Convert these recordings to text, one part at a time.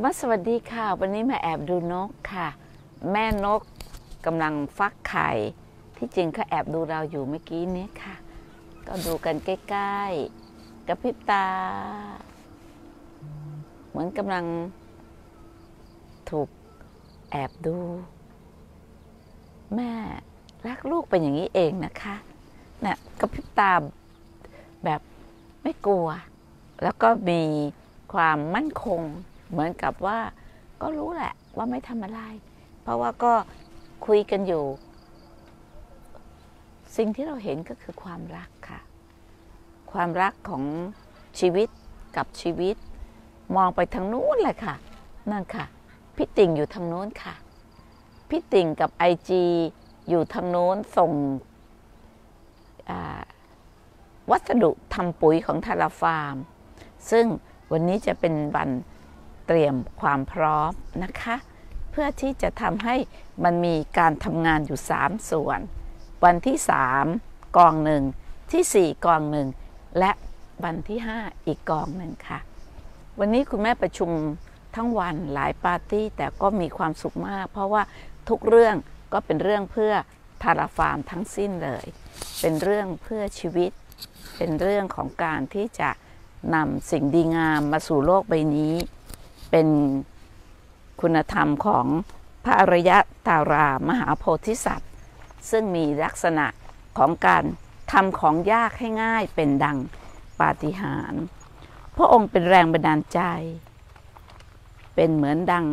มาสวัสดีค่ะวันนี้มาแอบดูนกค่ะแม่นกกำลังฟักไข่ที่จริงเขาแอบดูเราอยู่เมื่อกี้นี้ค่ะก็ดูกันใกล้ๆกระพริบตาเหมือนกำลังถูกแอบดูแม่รักลูกเป็นอย่างนี้เองนะคะเนี่ยกระพริบตาแบบไม่กลัวแล้วก็มีความมั่นคงเหมือนกับว่าก็รู้แหละว่าไม่ทำอะไรเพราะว่าก็คุยกันอยู่สิ่งที่เราเห็นก็คือความรักค่ะความรักของชีวิตกับชีวิตมองไปทางนู้นเลยค่ะนั่นค่ะพี่ติ่งอยู่ทางนู้นค่ะพี่ติ่งกับIGอยู่ทางโน้นส่งวัสดุทำปุ๋ยของทาราฟาร์มซึ่งวันนี้จะเป็นวันเตรียมความพร้อมนะคะเพื่อที่จะทำให้มันมีการทำงานอยู่3ส่วนวันที่3กองหนึ่งที่4กองหนึ่งและวันที่5อีกกองหนึ่งค่ะวันนี้คุณแม่ประชุมทั้งวันหลายปาร์ตี้แต่ก็มีความสุขมากเพราะว่าทุกเรื่องก็เป็นเรื่องเพื่อทาราฟาร์มทั้งสิ้นเลยเป็นเรื่องเพื่อชีวิตเป็นเรื่องของการที่จะนำสิ่งดีงามมาสู่โลกใบนี้เป็นคุณธรรมของพระอริยตารามหาโพธิสัตว์ซึ่งมีลักษณะของการทำของยากให้ง่ายเป็นดังปาฏิหาริย์พระองค์เป็นแรงบันดาลใจเป็นเหมือนดัง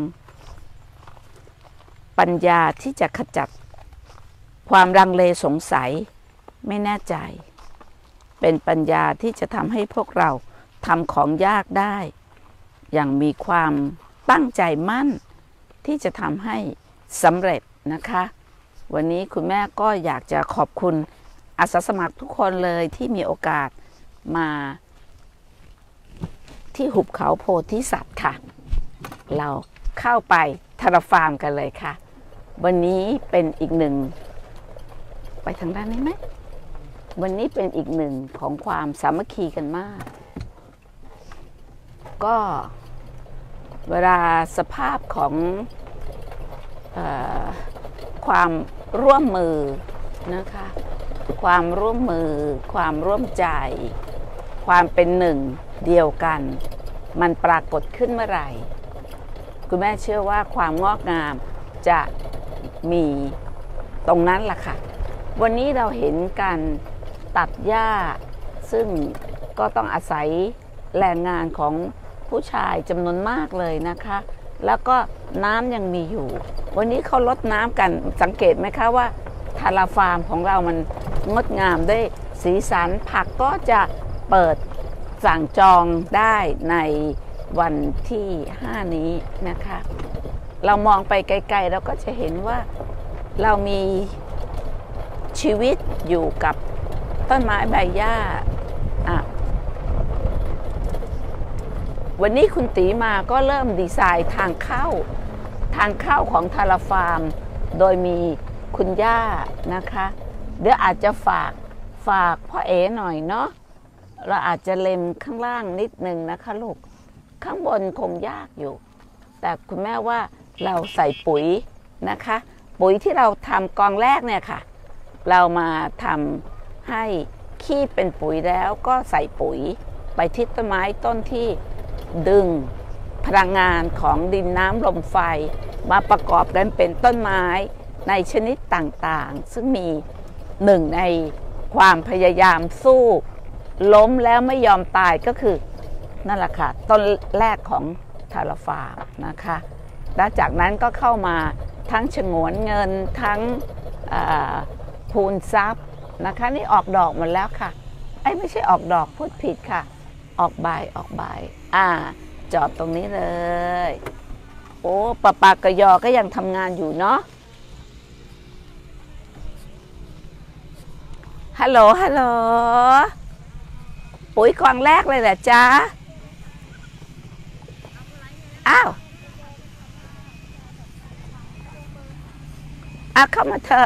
ปัญญาที่จะขจัดความลังเลสงสัยไม่แน่ใจเป็นปัญญาที่จะทำให้พวกเราทำของยากได้อย่างมีความตั้งใจมั่นที่จะทำให้สำเร็จนะคะวันนี้คุณแม่ก็อยากจะขอบคุณอาสาสมัครทุกคนเลยที่มีโอกาสมาที่หุบเขาโพธิสัตว์ค่ะเราเข้าไปทาราฟาร์มกันเลยค่ะวันนี้เป็นอีกหนึ่งไปทางด้านนี้ไหมวันนี้เป็นอีกหนึ่งของความสามัคคีกันมากก็เวลาสภาพของความร่วมมือนะคะความร่วมมือความร่วมใจความเป็นหนึ่งเดียวกันมันปรากฏขึ้นเมื่อไหร่คุณแม่เชื่อว่าความงอกงามจะมีตรงนั้นล่ะค่ะวันนี้เราเห็นการตัดหญ้าซึ่งก็ต้องอาศัยแรงงานของผู้ชายจำนวนมากเลยนะคะแล้วก็น้ำยังมีอยู่วันนี้เขาลดน้ำกันสังเกตไหมคะว่าทาราฟาร์มของเรามันงดงามด้วยสีสันผักก็จะเปิดสั่งจองได้ในวันที่5นี้นะคะเรามองไปไกลๆเราก็จะเห็นว่าเรามีชีวิตอยู่กับต้นไม้ใบหญ้าวันนี้คุณตีมาก็เริ่มดีไซน์ทางเข้าของทาราฟาร์มโดยมีคุณย่านะคะเดี๋ยวอาจจะฝากพ่อเอ๋หน่อยเนาะเราอาจจะเล็มข้างล่างนิดนึงนะคะลูกข้างบนคงยากอยู่แต่คุณแม่ว่าเราใส่ปุ๋ยนะคะปุ๋ยที่เราทำกองแรกเนี่ยค่ะเรามาทำให้ขี้เป็นปุ๋ยแล้วก็ใส่ปุ๋ยไปที่ต้นไม้ต้นที่ดึงพลังงานของดินน้ำลมไฟมาประกอบกันเป็นต้นไม้ในชนิดต่างๆซึ่งมีหนึ่งในความพยายามสู้ล้มแล้วไม่ยอมตายก็คือนั่นแหละค่ะต้นแรกของทาราฟาร์มนะคะและจากนั้นก็เข้ามาทั้งฉงวนเงินทั้งพูนทรัพย์นะคะนี่ออกดอกหมดแล้วค่ะไม่ใช่ออกดอกพูดผิดค่ะออกใบจอดตรงนี้เลยโอ้ปากระยอก็ยังทำงานอยู่เนาะฮัลโหลปุ๋ยกองแรกเลยแหละจ๊ะอ้าวเข้ามาเถอะ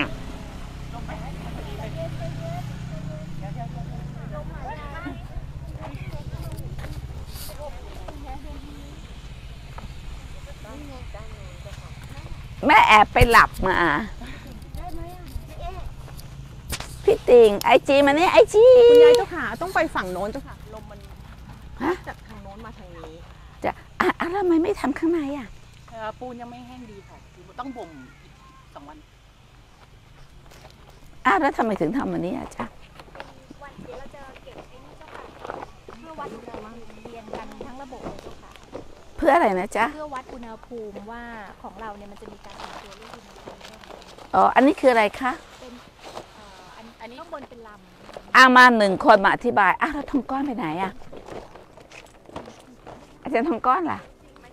เแม่แอบไปหลับมาพี่ติ่งไอจีมาเนี่ยไอจีคุณยายเจ้าค่ะต้องไปฝั่งโน้นเจ้าค่ะลมมันจากทางโน้นมาทางนี้จะแล้วทำไมไม่ทำข้างในปูนยังไม่แห้งดีค่ะต้องบ่มอีก2 วันแล้วทำไมถึงทำวันนี้จ๊ะวันเดี๋ยวเราจะเก็บไอ้นี่เจ้าค่ะเพื่อวัดอุณหภูมิเรียนกันทั้งระบบเลยเจ้าค่ะเพื่ออะไรนะจ๊ะเพื่อวัดอุณหภูมิว่าของเราเนี่ยมันจะมีการแข็งตัวเรื่องอุณหภูมิอันนี้คืออะไรคะเป็นอันนี้ข้างบนเป็นลำมา1 คนมาอธิบายแล้วทองก้อนไปไหนอาจารย์ทองก้อนล่ะ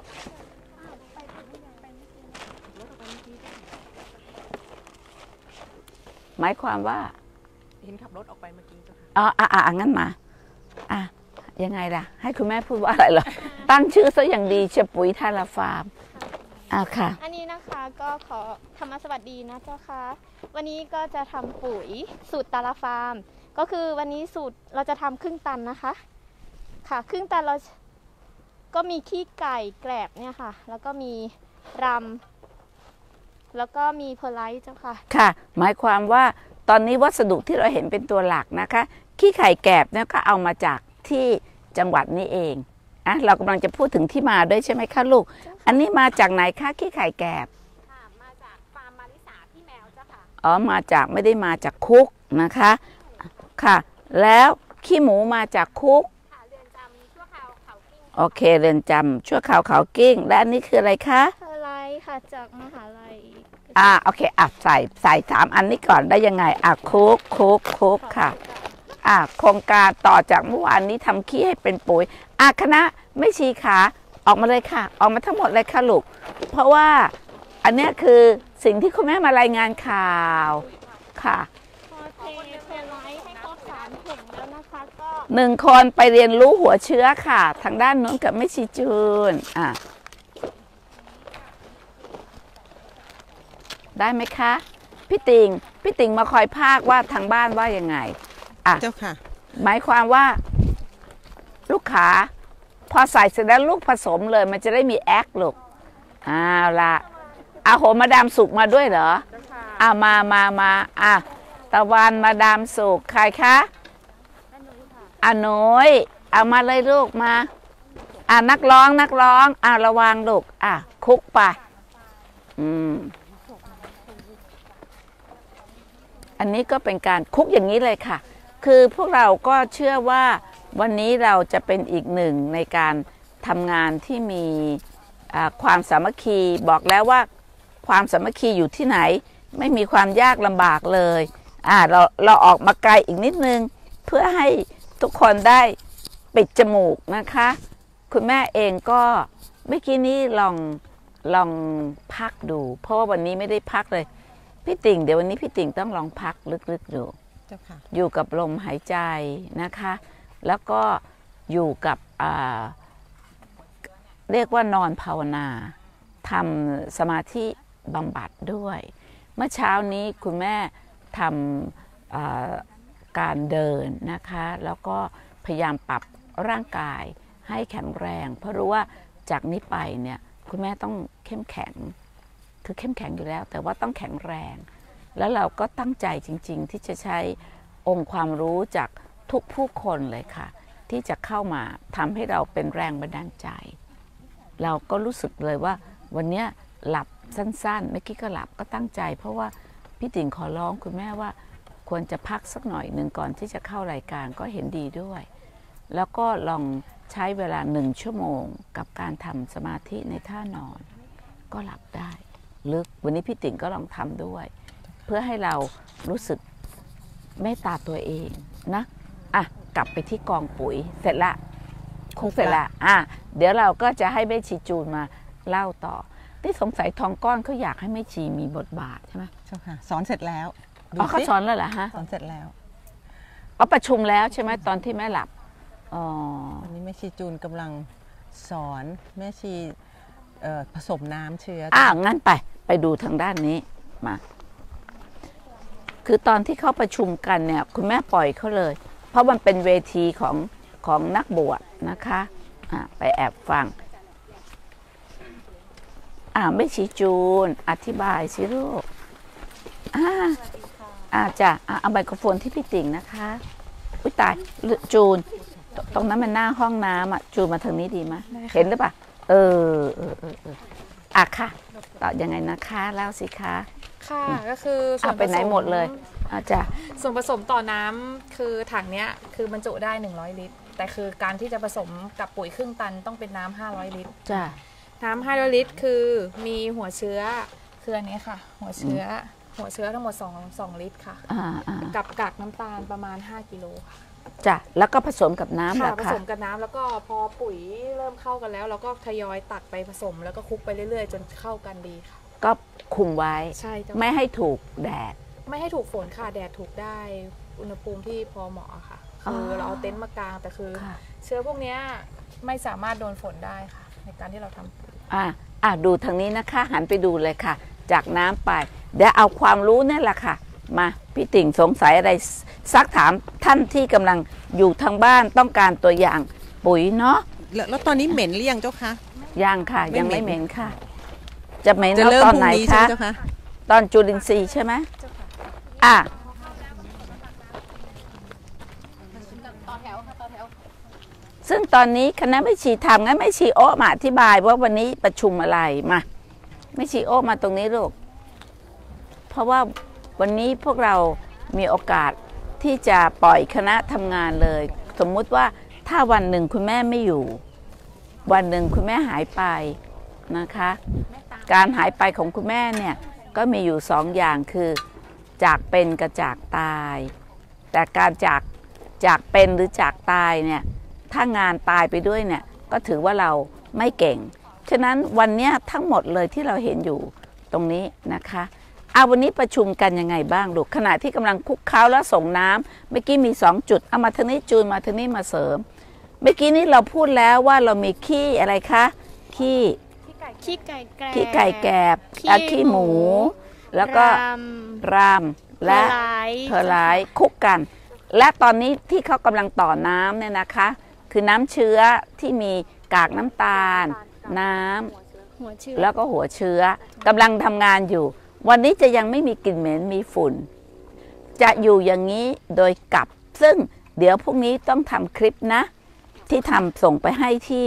หมายความว่าเห็นขับรถออกไปเมื่อกี้เจ้าค่ะงั้นมายังไงล่ะให้คุณแม่พูดว่าอะไรเหรอตั้งชื่อซะอย่างดีเชปุ๋ยทาราฟาร์มค่ะอันนี้นะคะก็ขอธรรมสวัสดีนะเจ้าค่ะวันนี้ก็จะทำปุ๋ยสูตรตาราฟาร์มก็คือวันนี้สูตรเราจะทำครึ่งตันนะคะค่ะครึ่งตันเราก็มีขี้ไก่แกลบเนี่ยค่ะแล้วก็มีรำแล้วก็มีเพอร์ไลท์เจ้าค่ะค่ะหมายความว่าตอนนี้วัสดุที่เราเห็นเป็นตัวหลักนะคะขี้ไข่แกบเนี่ยก็เอามาจากที่จังหวัดนี้เองเรากำลังจะพูดถึงที่มาด้วยใช่ไหมคะลูกอันนี้มาจากไหนคะขี้ไข่แกบมาจากฟาร์มมาริสาพี่แมวเจ้าค่ะมาจากไม่ได้มาจากคุกนะคะค่ะแล้วขี้หมูมาจากคุกเรือนจำชั่วคราวเขากิ้งโอเคเรือนจำชั่วคราวเขากิ้งและอันนี้คืออะไรคะอะไรค่ะจากมหาลัยโอเคใส่3 อันนี้ก่อนได้ยังไงคุกค่ะโครงการต่อจากเมื่อวานนี้ทำขี้ให้เป็นปุ๋ยคณะไม่ชีขาออกมาเลยค่ะออกมาทั้งหมดเลยค่ะลูกเพราะว่าอันนี้คือสิ่งที่คุณแม่มารายงานข่าวค่ะ1 คนไปเรียนรู้หัวเชื้อค่ะทางด้านโน้นกับไม่ชีจูนได้ไหมคะพี่ติ่งมาคอยพากว่าทางบ้านว่ายังไงเจ้าค่ะหมายความว่าลูกขาพอใส่เสร็จแล้วลูกผสมเลยมันจะได้มีแอคลูกละโหมาดามสุกมาด้วยเหรอมาตะวันมาดามสุกใครคะหนุยเอามาเลยลูกมานักร้องระวังลูกคุกไปอันนี้ก็เป็นการคุกอย่างนี้เลยค่ะคือพวกเราก็เชื่อว่าวันนี้เราจะเป็นอีกหนึ่งในการทำงานที่มีความสามัคคีบอกแล้วว่าความสามัคคีอยู่ที่ไหนไม่มีความยากลำบากเลยเราออกมาไกลอีกนิดนึงเพื่อให้ทุกคนได้ปิดจมูกนะคะคุณแม่เองก็เมื่อกี้นี้ลองพักดูเพราะว่าวันนี้ไม่ได้พักเลยพี่ติ่งเดี๋ยววันนี้พี่ติ่งต้องลองพักลึกๆดูอยู่กับลมหายใจนะคะแล้วก็อยู่กับเรียกว่านอนภาวนาทำสมาธิบำบัดด้วยเมื่อเช้านี้คุณแม่ทำการเดินนะคะแล้วก็พยายามปรับร่างกายให้แข็งแรงเพราะรู้ว่าจากนี้ไปเนี่ยคุณแม่ต้องเข้มแข็งคือเข้มแข็งอยู่แล้วแต่ว่าต้องแข็งแรงแล้วเราก็ตั้งใจจริงๆที่จะใช้องค์ความรู้จากทุกผู้คนเลยค่ะที่จะเข้ามาทำให้เราเป็นแรงบันดาลใจเราก็รู้สึกเลยว่าวันนี้หลับสั้นๆเมื่อกี้ก็หลับก็ตั้งใจเพราะว่าพี่ติ๋งขอร้องคุณแม่ว่าควรจะพักสักหน่อยหนึ่งก่อนที่จะเข้ารายการก็เห็นดีด้วยแล้วก็ลองใช้เวลา1 ชั่วโมงกับการทำสมาธิในท่านอนก็หลับได้ลึกวันนี้พี่ติ๋งก็ลองทำด้วยเพื่อให้เรารู้สึกเมตตาตัวเองนะกลับไปที่กองปุ๋ยเสร็จละคงเสร็จละเดี๋ยวเราก็จะให้แม่ชีจูนมาเล่าต่อที่สงสัยทองก้อนเขาอยากให้แม่ชีมีบทบาทใช่ไหมใช่ค่ะสอนเสร็จแล้วเขาสอนแล้วเหรอฮะสอนเสร็จแล้วประชุมแล้วใช่ไหมตอนที่แม่หลับวันนี้แม่ชีจูนกำลังสอนแม่ชีผสมน้ำเชื้องั้นไปดูทางด้านนี้มาคือตอนที่เขาประชุมกันเนี่ยคุณแม่ปล่อยเขาเลยเพราะมันเป็นเวทีของนักบวชนะคะไปแอบฟังไม่ชีจูนอธิบายสิลูกจ้ะเอาไมโครโฟนที่พี่ติ่งนะคะอุ้ยตายจูนตรงนั้นมันหน้าห้องน้ำจูนมาทางนี้ดีไหมเห็นหรือเปล่าค่ะต่อยังไงนะคะเล่าสิคะค่ะก็คือส่วนไปไหนหมดเลยจ้ะส่วนผสมต่อน้ำคือถังเนี้ยคือบรรจุได้100 ลิตรแต่คือการที่จะผสมกับปุ๋ยครึ่งตันต้องเป็นน้ำ500 ลิตรจ้ะน้ำ500 ลิตรคือมีหัวเชื้อคืออันนี้ค่ะหัวเชื้อทั้งหมด2 ลิตรค่ะกับกากน้ำตาลประมาณ5 กิโลค่ะจ้ะแล้วก็ผสมกับน้ำค่ะผสมกับน้ำแล้วก็พอปุ๋ยเริ่มเข้ากันแล้วเราก็ทยอยตักไปผสมแล้วก็คลุกไปเรื่อยๆจนเข้ากันดีค่ะก็คุมไว้ใช่ไม่ให้ถูกแดดไม่ให้ถูกฝนค่ะแดดถูกได้อุณหภูมิที่พอเหมาะค่ะคือเราเอาเต็นท์มากางแต่คือเชื้อพวกนี้ไม่สามารถโดนฝนได้ค่ะในการที่เราทำดูทางนี้นะคะหันไปดูเลยค่ะจากน้ำไปเดี๋ยวเอาความรู้นี่แหละค่ะมาพี่ติ่งสงสัยอะไรซักถามท่านที่กำลังอยู่ทางบ้านต้องการตัวอย่างปุ๋ยเนาะแล้วตอนนี้เหม็นหรือยังเจ้าคะยังค่ะยังไม่เหม็นค่ะจะเหม็นตอนไหนคะตอนจุลินทรีย์ใช่ไหมซึ่งตอนนี้คณะไม่ชีทำงั้นไม่ชีโอมาอธิบายว่าวันนี้ประชุมอะไรมาไม่ชีโอมาตรงนี้ลูกเพราะว่าวันนี้พวกเรามีโอกาสที่จะปล่อยคณะทำงานเลยสมมุติว่าถ้าวันหนึ่งคุณแม่ไม่อยู่วันหนึ่งคุณแม่หายไปนะคะการหายไปของคุณแม่เนี่ยก็มีอยู่2 อย่างคือจากเป็นกับจากตายแต่การจากเป็นหรือจากตายเนี่ยถ้างานตายไปด้วยเนี่ยก็ถือว่าเราไม่เก่งฉะนั้นวันนี้ทั้งหมดเลยที่เราเห็นอยู่ตรงนี้นะคะวันนี้ประชุมกันยังไงบ้างลูกขณะที่กำลังคลุกเคล้าแล้วส่งน้ำเมื่อกี้มี2 จุดเอามาทางนี้จูนมาทางนี้มาเสริมเมื่อกี้นี้เราพูดแล้วว่าเรามีขี้อะไรคะขี้ไก่แกบขี้หมูแล้วก็รามและเพอร์ไลท์คลุกกันและตอนนี้ที่เขากำลังต่อน้ำเนี่ยนะคะคือน้ำเชื้อที่มีกากน้ำตาลน้ำแล้วก็หัวเชื้อกำลังทำงานอยู่วันนี้จะยังไม่มีกลิ่นเหม็นมีฝุ่นจะอยู่อย่างนี้โดยกลับซึ่งเดี๋ยวพรุ่งนี้ต้องทำคลิปนะที่ทำส่งไปให้ที่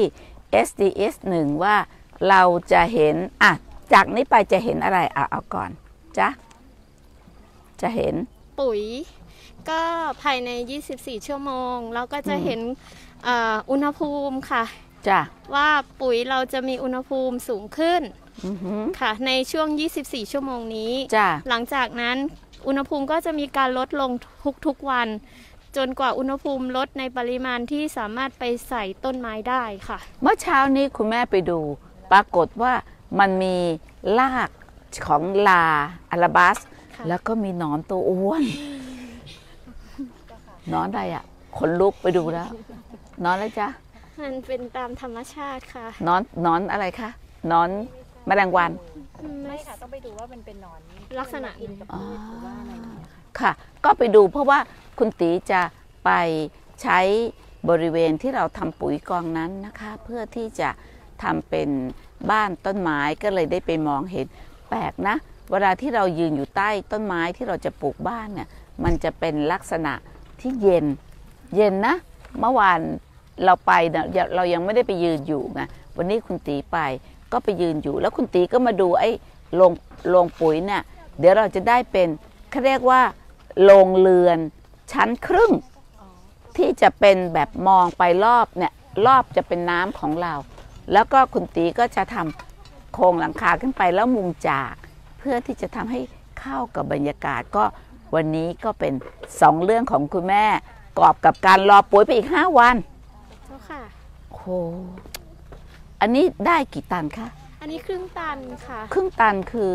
SDS 1ว่าเราจะเห็นจากนี้ไปจะเห็นอะไรเอาก่อนจ๊ะจะเห็นปุ๋ยก็ภายใน24 ชั่วโมงเราก็จะเห็นอุณหภูมิค่ะจ้ะว่าปุ๋ยเราจะมีอุณหภูมิสูงขึ้นค่ะในช่วง24 ชั่วโมงนี้หลังจากนั้นอุณหภูมิก็จะมีการลดลงทุกวันจนกว่าอุณหภูมิลดในปริมาณที่สามารถไปใส่ต้นไม้ได้ค่ะเมื่อเช้านี้คุณแม่ไปดูปรากฏว่ามันมีรากของลาอาราบัสแล้วก็มีหนอนตัวอ้วนนอนอะไรขนลุกไปดูแล้วนอนอะไรจ๊ะมันเป็นตามธรรมชาติค่ะนอนอะไรคะนอนแมลงวันไม่ค่ะต้องไปดูว่ามันเป็นหนอนลักษณะอินกับพืชหรือว่าอะไรอย่างเงี้ยค่ะก็ไปดูเพราะว่าคุณตีจะไปใช้บริเวณที่เราทำปุ๋ยกองนั้นนะคะเพื่อที่จะทำเป็นบ้านต้นไม้ก็เลยได้ไปมองเห็นแปลกนะเวลาที่เรายืนอยู่ใต้ต้นไม้ที่เราจะปลูกบ้านเนี่ยมันจะเป็นลักษณะที่เย็นนะเมื่อวานเราไปเรายังไม่ได้ไปยืนอยู่ไงวันนี้คุณตีไปก็ไปยืนอยู่แล้วคุณตีก็มาดูไอ้โรงปุ๋ยเนี่ยเดี๋ยวเราจะได้เป็นเขาเรียกว่าโรงเรือนชั้นครึ่งที่จะเป็นแบบมองไปรอบเนี่ยรอบจะเป็นน้ำของเราแล้วก็คุณตีก็จะทำโครงหลังคาขึ้นไปแล้วมุงจากเพื่อที่จะทำให้เข้ากับบรรยากาศก็วันนี้ก็เป็น2 เรื่องของคุณแม่กอบกับการรอปุ๋ยไปอีก5 วันเจ้าค่ะโอ้อันนี้ได้กี่ตันคะอันนี้ครึ่งตันค่ะครึ่งตันคือ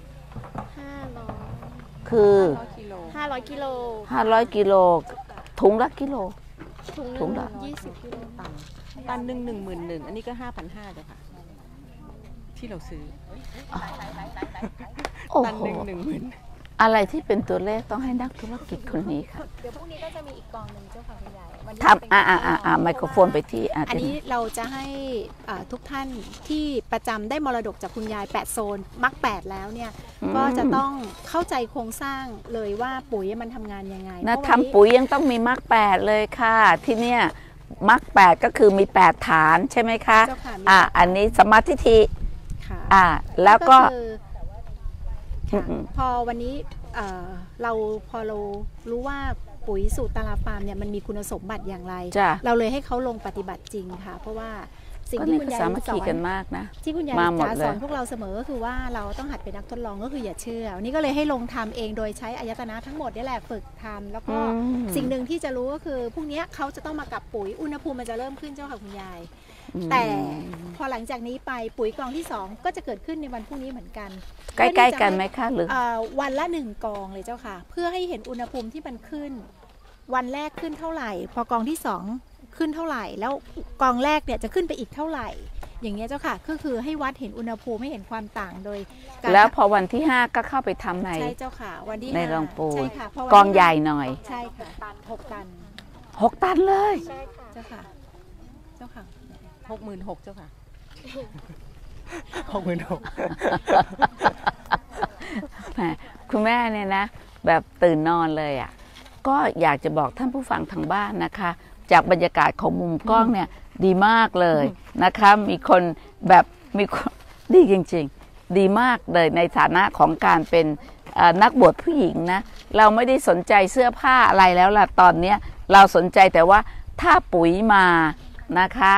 500 คือ 500 กิโล 500 กิโลถุงละกิโลถุงละ20 กิโลตันหนึ่ง11,000อันนี้ก็ 5,500เจ้าค่ะที่เราซื้อตันหนึ่ง10,000 อะไรที่เป็นตัวเลขต้องให้นักธุรกิจคนนี้ค่ะเดี๋ยวพรุ่งนี้ก็จะมีอีกกองหนึ่งเจ้าค่ะคุณยายวันนี้ทำไมโครโฟนไปที่อันนี้เราจะให้ทุกท่านที่ประจำได้มรดกจากคุณยาย8โซนมัก8แล้วเนี่ยก็จะต้องเข้าใจโครงสร้างเลยว่าปุ๋ยมันทำงานยังไงนะทำปุ๋ยยังต้องมีมัก8เลยค่ะที่เนี่ยมัก8ก็คือมี8ฐานใช่ไหมคะเจ้าค่ะอันนี้สมมาทิฏฐิค่ะแล้วก็คือค่ะพอวันนี้พอเรารู้ว่าปุ๋ยสูตรตาราฟาร์มเนี่ยมันมีคุณสมบัติอย่างไรจ้ะเราเลยให้เขาลงปฏิบัติจริงค่ะ เพราะว่าสิ่งก็ที่นี่คุณก็ยายสามัคสอคีกันนมากนะที่คุณยายมาหมดจ๋าเลยสอนพวกเราเสมอก็คือว่าเราต้องหัดเป็นนักทดลองก็คืออย่าเชื่อวันนี้ก็เลยให้ลงทำเองโดยใช้อายตนะทั้งหมดนี่แหละฝึกทำแล้วก็สิ่งหนึ่งที่จะรู้ก็คือพรุ่งนี้เขาจะต้องมากับปุ๋ยอุณหภูมิมันจะเริ่มขึ้นเจ้าค่ะคุณยาย แต่พอหลังจากนี้ไปปุ๋ยกองที่ 2 ก็จะเกิดขึ้นในวันพรุ่งนี้เหมือนกันใกล้ๆกันไหมคะหรือวันละ1กองเลยเจ้าค่ะ เพื่อให้เห็นอุณหภูมิที่มันขึ้น วันแรกขึ้นเท่าไหร่ พอกองที่ 2 ขึ้นเท่าไหร่ แล้วกองแรกเนี่ยจะขึ้นไปอีกเท่าไหร่ อย่างเงี้ยเจ้าค่ะก็คือให้วัดเห็นอุณหภูมิให้เห็นความต่างโดยการแล้วพอวันที่ 5 ก็เข้าไปทำในใช่เจ้าค่ะ วันที่ใน 5 โรงปูนใช่ค่ะเพราะวันกองที่ใหญ่หน่อยใช่ค่ะ6 ตัน 6 ตันเลยใช่ค่ะเจ้าค่ะเจ้าค่ะ 66,000เจ้าค่ะ 66,000 แหมคุณแม่เนี่ยนะ แบบตื่นนอนเลยอ่ะก็อยากจะบอกท่านผู้ฟังทางบ้านนะคะ จากบรรยากาศของมุมกล้องเนี่ยดีมากเลยนะคะมีคนแบบมีคนดีจริงๆ ดีมากเลยในฐานะของการเป็นนักบวชผู้หญิงนะเราไม่ได้สนใจเสื้อผ้าอะไรแล้วล่ะตอนเนี้ยเราสนใจแต่ว่าถ้าปุ๋ยมานะคะ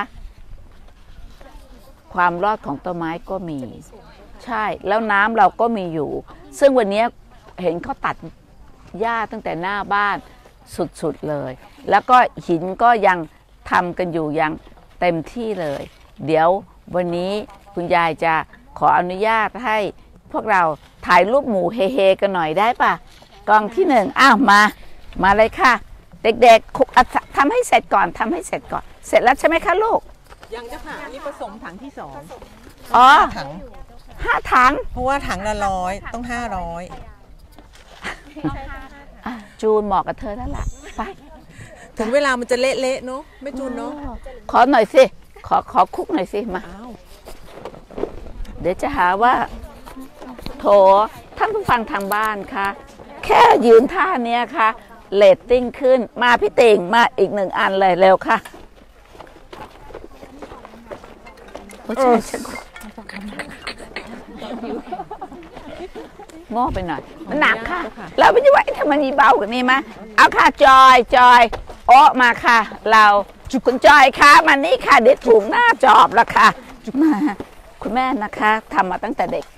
ความรอดของต้นไม้ก็มีใช่แล้วน้ำเราก็มีอยู่ซึ่งวันนี้เห็นเขาตัดหญ้าตั้งแต่หน้าบ้านสุดๆเลยแล้วก็หินก็ยังทำกันอยู่ยังเต็มที่เลยเดี๋ยววันนี้คุณยายจะขออนุญาตให้พวกเราถ่ายรูปหมู่เฮๆกันหน่อยได้ปะกองที่1อ้าวมาเลยค่ะเด็กๆทำให้เสร็จก่อนทำให้เสร็จก่อนเสร็จแล้วใช่ไหมคะลูกยังเจ้าค่ะอันนี้ผสมถังที่อ๋อ 2ถัง 5 ถังเพราะว่าถังละ100ต้อง500 จูนเหมาะกับเธอแล้วล่ะไปถึงเวลามันจะเละๆเนาะไม่จูนเนาะขอหน่อยสิขอคุกหน่อยสิมาอ้าวเดี๋ยวจะหาว่าโถท่านผู้ฟังทางบ้านคะแค่ยืนท่าเนี้ยค่ะเรตติ้งขึ้นมาพี่ติ่งมาอีก1 อันเลยเร็วค่ะโอ้ใช่ฉันโง่ไปหน่อยมันหนักค่ะเราไม่ใช่ว่าทำไมมีเบากว่านี้มาเอาค่ะจอยโอ้มาค่ะเราคุณจอยคะมานี่ค่ะเด็ดถุงหน้าจอบแล้วค่ะมาคุณแม่นะคะทำมาตั้งแต่เด็ก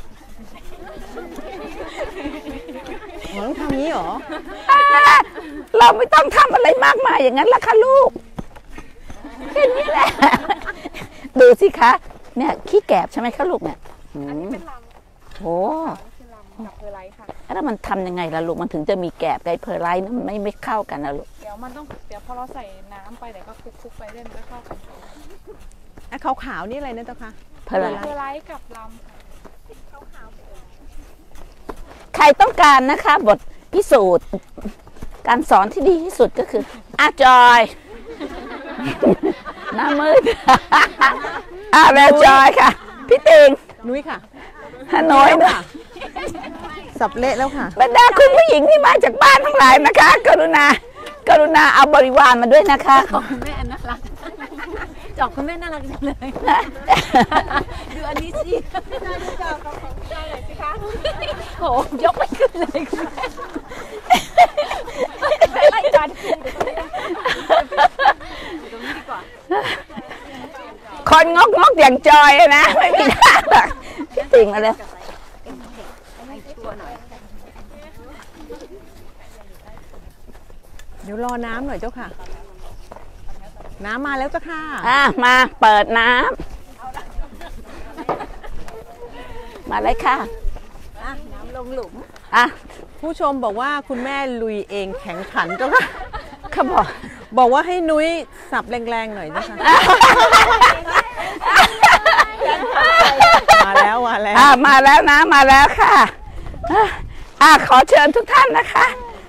ต้องทำนี้เหรอเราไม่ต้องทำอะไรมากมายอย่างนั้นละค่ะลูกแค่นี้แหละดูสิคะเนี่ยขี้แกบใช่ไหมคะลูกเนี่ยอันนี้เป็นลำโอ้กับเพอร์ไลท์ค่ะแล้วมันทำยังไงล่ะลูกมันถึงจะมีแกบกับเพอร์ไลท์มันไม่เข้ากันนะลูกเดี๋ยวพอเราใส่น้ำไปเดี๋ยวก็คลุกไปเรื่อยมันก็เข้ากันไอ้ขาวๆนี่อะไรนะเจ้าค่ะเพอร์ไลเพอท์ร์ไลท์กับลำใครต้องการนะคะบทพิสูจน์การสอนที่ดีที่สุดก็คือจอยหน้ามืดแล้วจอยค่ะพี่ติงนุ้ยค่ะน้อยนะสับเละแล้วค่ะบรรดาคุณผู้หญิงที่มาจากบ้านทั้งหลายนะคะ กรุณาเอาบริวารมาด้วยนะคะคุณแม่น่ารักจอกคุณแม่น่ารักจังเลย ดูอันนี้สิโหยกไม่ขึ้นเลยคุณแม่ไล่จันอยู่ตรงนี้ดีกว่าคนงกอย่างจอยนะไม่มีทางหรอกพี่ติ่งมาเลยเดี๋ยวรอน้ำหน่อยเจ้าค่ะ น้ำมาแล้วเจ้าค่ะมาเปิดน้ำมาเลยค่ะน้ำลงหลุมผู้ชมบอกว่าคุณแม่ลุยเองแข็งขันเจ้าค่ะเขาบอกว่าให้นุ้ยสับแรงๆหน่อยเจ้าค่ะ มาแล้วมาแล้วนะมาแล้วค่ะขอเชิญทุกท่านนะคะ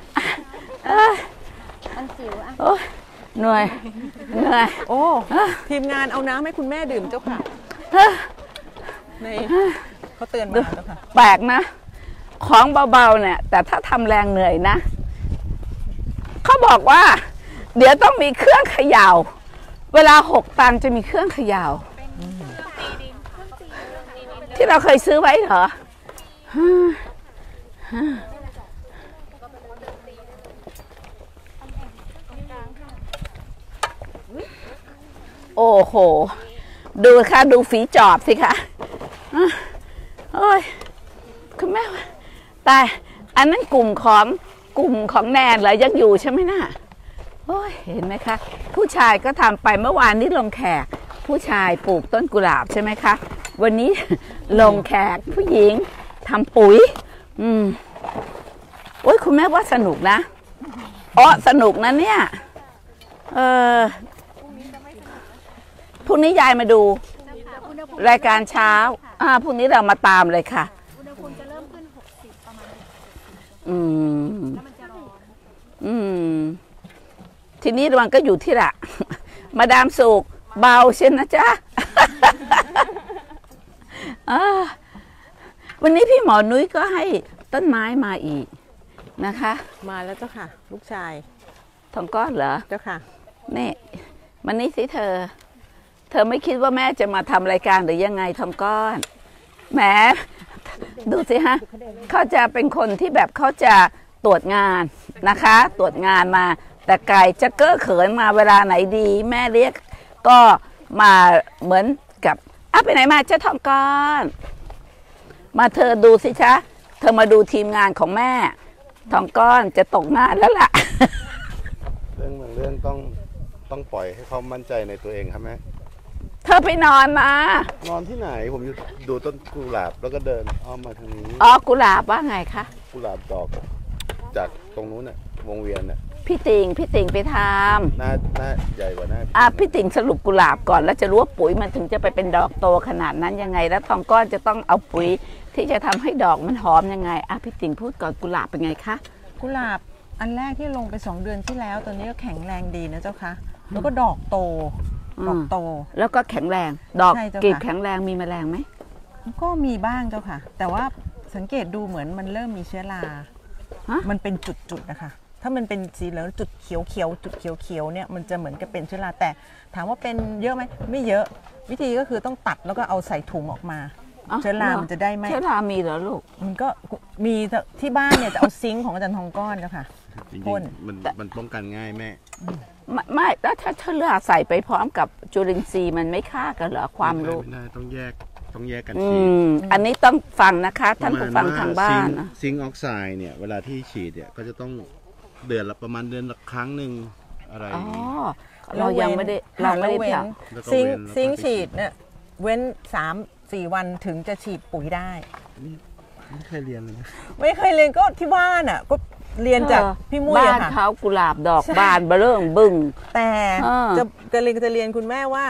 อันจิ๋วอ่ะโอ้ยเหนื่อยโอ้ ทีมงานเอาน้ำให้คุณแม่ดื่มเจ้าค่ะในเขาเตือนมาเจ้าค่ะแปลกนะ ของเบาๆเนี่ย แต่ถ้าทำแรงเหนื่อยนะ เขาบอกว่า เดี๋ยวต้องมีเครื่องเขย่า เวลา6 ตันจะมีเครื่องเขย่า ที่เราเคยซื้อไว้เหรอ โอ้โห ดูค่ะ ดูฝีจอบสิคะโอ้ยคุณแม่ตายอันนั้นกลุ่มของแนนเหรอยังอยู่ใช่ไหมน่ะโอ้ยเห็นไหมคะ ผู้ชายก็ทำไปเมื่อวานนี้ลงแขกผู้ชายปลูกต้นกุหลาบใช่ไหมคะ วันนี้ ลงแขกผู้หญิงทำปุ๋ยโอ้ยคุณแม่ว่าสนุกนะสนุกนะเนี่ยพรุ่งนี้ยายมาดูรายการเช้าพรุ่งนี้เรามาตามเลยค่ะอุณหภูมิจะเริ่มขึ้น60ประมาณแล้วมันจะร้อนทีนี้มันก็อยู่ที่ละมาดามสุกเบาเช่นนะจ๊ะ วันนี้พี่หมอนุ้ยก็ให้ต้นไม้มาอีกนะคะมาแล้วเจ้าค่ะ ลูกชายทองก้อนเหรอเจ้าค่ะนี่มันนี่สิเธอไม่คิดว่าแม่จะมาทำรายการหรือยังไงทองก้อนแหมดูสิฮะเขาจะเป็นคนที่แบบเขาจะตรวจงานนะคะตรวจงานมาแต่ไก่จะเก้อเขินมาเวลาไหนดีแม่เรียกก็มาเหมือนกับไปไหนมาเจ้าทองก้อนมาเธอดูสิคะเธอมาดูทีมงานของแม่ทองก้อนจะตกงานแล้วล่ะเรื่องบางเรื่องต้องปล่อยให้เขามั่นใจในตัวเองครับแม่เธอไปนอนมานอนที่ไหนผมอยู่ดูต้นกุหลาบแล้วก็เดินอ้อมมาทางนี้กุหลาบว่าไงคะกุหลาบดอกจากตรงนู้นน่ะวงเวียนน่ะพี่ติ่งไปทำหน้าใหญ่กว่าหน้าพี่ติ่งสรุปกุหลาบก่อนแล้วจะรู้ว่าปุ๋ยมันถึงจะไปเป็นดอกโตขนาดนั้นยังไงแล้วทองก้อนจะต้องเอาปุ๋ยที่จะทำให้ดอกมันหอมยังไงพี่ติ่งพูดก่อนกุหลาบเป็นไงคะกุหลาบอันแรกที่ลงไป2 เดือนที่แล้วตอนนี้ก็แข็งแรงดีนะเจ้าค่ะแล้วก็ดอกโตแล้วก็แข็งแรงดอกกีบแข็งแรงมีแมลงไหมก็มีบ้างเจ้าค่ะแต่ว่าสังเกตดูเหมือนมันเริ่มมีเชื้อรามันเป็นจุดๆนะคะถ้ามันเป็นสีเหลืองจุดเขียวจุดเขียวเนี่ยมันจะเหมือนกับเป็นเชื้อราแต่ถามว่าเป็นเยอะไหมไม่เยอะวิธีก็คือต้องตัดแล้วก็เอาใส่ถุงออกมาเชื้อรามันจะได้ไม่เชื้อรามีเหรอลูกมันก็มีที่บ้านเนี่ยจะเอาซิงค์ของอาจารย์ทองก้อนเจ้าค่ะพ่นมันป้องกันง่ายแม่ไม่แล้วถ้าเลือกใส่ไปพร้อมกับจุลินทรีย์มันไม่ฆ่ากันเหรอความรู้ต้องแยกกันฉีดอันนี้ต้องฟังนะคะท่านผู้ฟังทางบ้านซิงค์ออกไซด์เนี่ยเวลาที่ฉีดเนี่ยก็จะต้องเดือนละประมาณเดือนละครั้งหนึ่งอะไรเรายังไม่ได้เพียงซิงค์ฉีดเนี่ยเว้น3-4 วันถึงจะฉีดปุ๋ยได้ไม่เคยเรียนเลยนะไม่เคยเรียนก็ที่บ้านอ่ะก็เรียนจากพี่มุ้ยบ้านเขากุหลาบดอกบานเบิ่งบึ้งแต่จะเรียนคุณแม่ว่า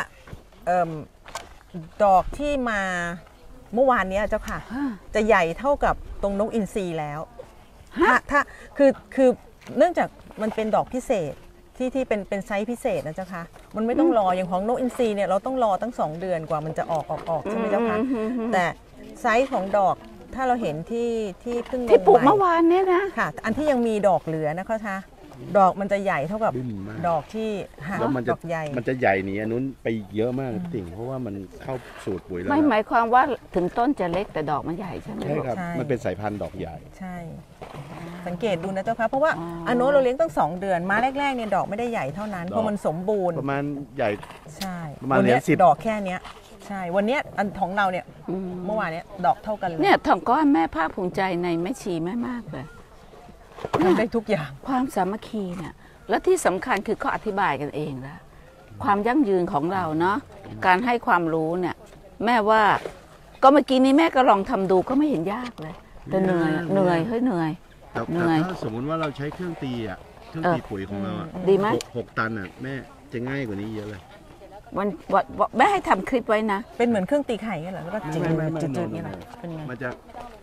ดอกที่มาเมื่อวานนี้เจ้าค่ะจะใหญ่เท่ากับตรงนกอินทรีแล้วถ้าคือเนื่องจากมันเป็นดอกพิเศษที่เป็นไซส์พิเศษนะเจ้าค่ะมันไม่ต้องรออย่างของนกอินทรีเนี่ยเราต้องรอตั้ง2 เดือนกว่ามันจะออกใช่ไหมเจ้าค่ะแต่ไซส์ของดอกถ้าเราเห็นที่เพิ่งที่ปลูกเมื่อวานเนี่ยนะค่ะอันที่ยังมีดอกเหลือนะคะดอกมันจะใหญ่เท่ากับดอกที่ดอกใหญ่มันจะใหญ่หนีอันนู้นไปเยอะมากติ่งเพราะว่ามันเข้าสูตรปุ๋ยแล้วไม่หมายความว่าถึงต้นจะเล็กแต่ดอกมันใหญ่ใช่ไหมใช่ครับมันเป็นสายพันธุ์ดอกใหญ่ใช่สังเกตดูนะเจ้าค่ะเพราะว่าอันโน้นเราเลี้ยงตั้ง2 เดือนมาแรกๆเนี่ยดอกไม่ได้ใหญ่เท่านั้นเพราะมันสมบูรณ์ประมาณใหญ่ใช่ประมาณ10 ดอกแค่นี้ใช่วันนี้อันของเราเนี่ยเมื่อวานเนี้ยดอกเท่ากันเลยเนี่ยทองก้อนแม่ภาคภูมิใจในแม่ชีแม่มากเลยทำได้ทุกอย่างความสามัคคีเนี่ยและที่สำคัญคือเขาอธิบายกันเองแล้วความยั่งยืนของเราเนาะการให้ความรู้เนี่ยแม่ว่าก็เมื่อกี้นี้แม่ก็ลองทำดูก็ไม่เห็นยากเลยแต่เหนื่อยเหนื่อยถ้าสมมติว่าเราใช้เครื่องตีเครื่องตีปุ๋ยของเราดีไหม 6 ตันแม่จะง่ายกว่านี้เยอะเลยวันแม่ให้ทำคลิปไว้นะเป็นเหมือนเครื่องตีไข่กันเหรอแล้วก็จิ้มจุดๆนี่แหละมันจะ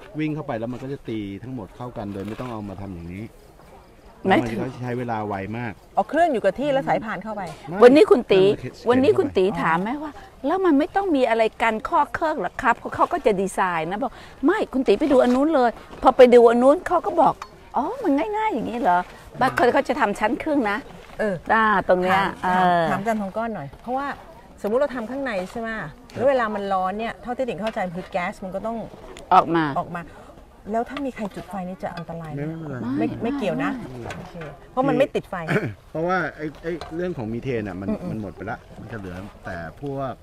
วิ่งเข้าไปแล้วมันก็จะตีทั้งหมดเข้ากันโดยไม่ต้องเอามาทำอย่างนี้หมายมันถึงก็ใช้เวลาไวมากเอาเครื่องอยู่กับที่แล้วสายผ่านเข้าไปวันนี้คุณตีเข็วันนี้เข้าไปคุณตีถามไหมว่า แล้วมันไม่ต้องมีอะไรกันข้อเครื่องหรอครับเขาก็จะดีไซน์นะบอกไม่คุณตีไปดูอันนู้นเลย พอไปดูอันนู้นเขาก็บอกอ๋อมันง่ายๆอย่างนี้เหรอบางคนเขาจะทำชั้นครึ่งนะ ตรงเนี้ยถามอาจารย์ทองก้อนหน่อย เพราะว่าสมมุติเราทำข้างในใช่ไหมแล้วเวลามันร้อนเนี่ยเท่าที่ติ่งเข้าใจคือแก๊สมันก็ต้องออกมาแล้วถ้ามีใครจุดไฟนี่จะอันตรายไหมไม่เป็นไรไม่เกี่ยวนะโอเคเพราะมันไม่ติดไฟเพราะว่าไอ้เรื่องของมีเทนอ่ะมันหมดไปละมันจะเหลือแต่พวก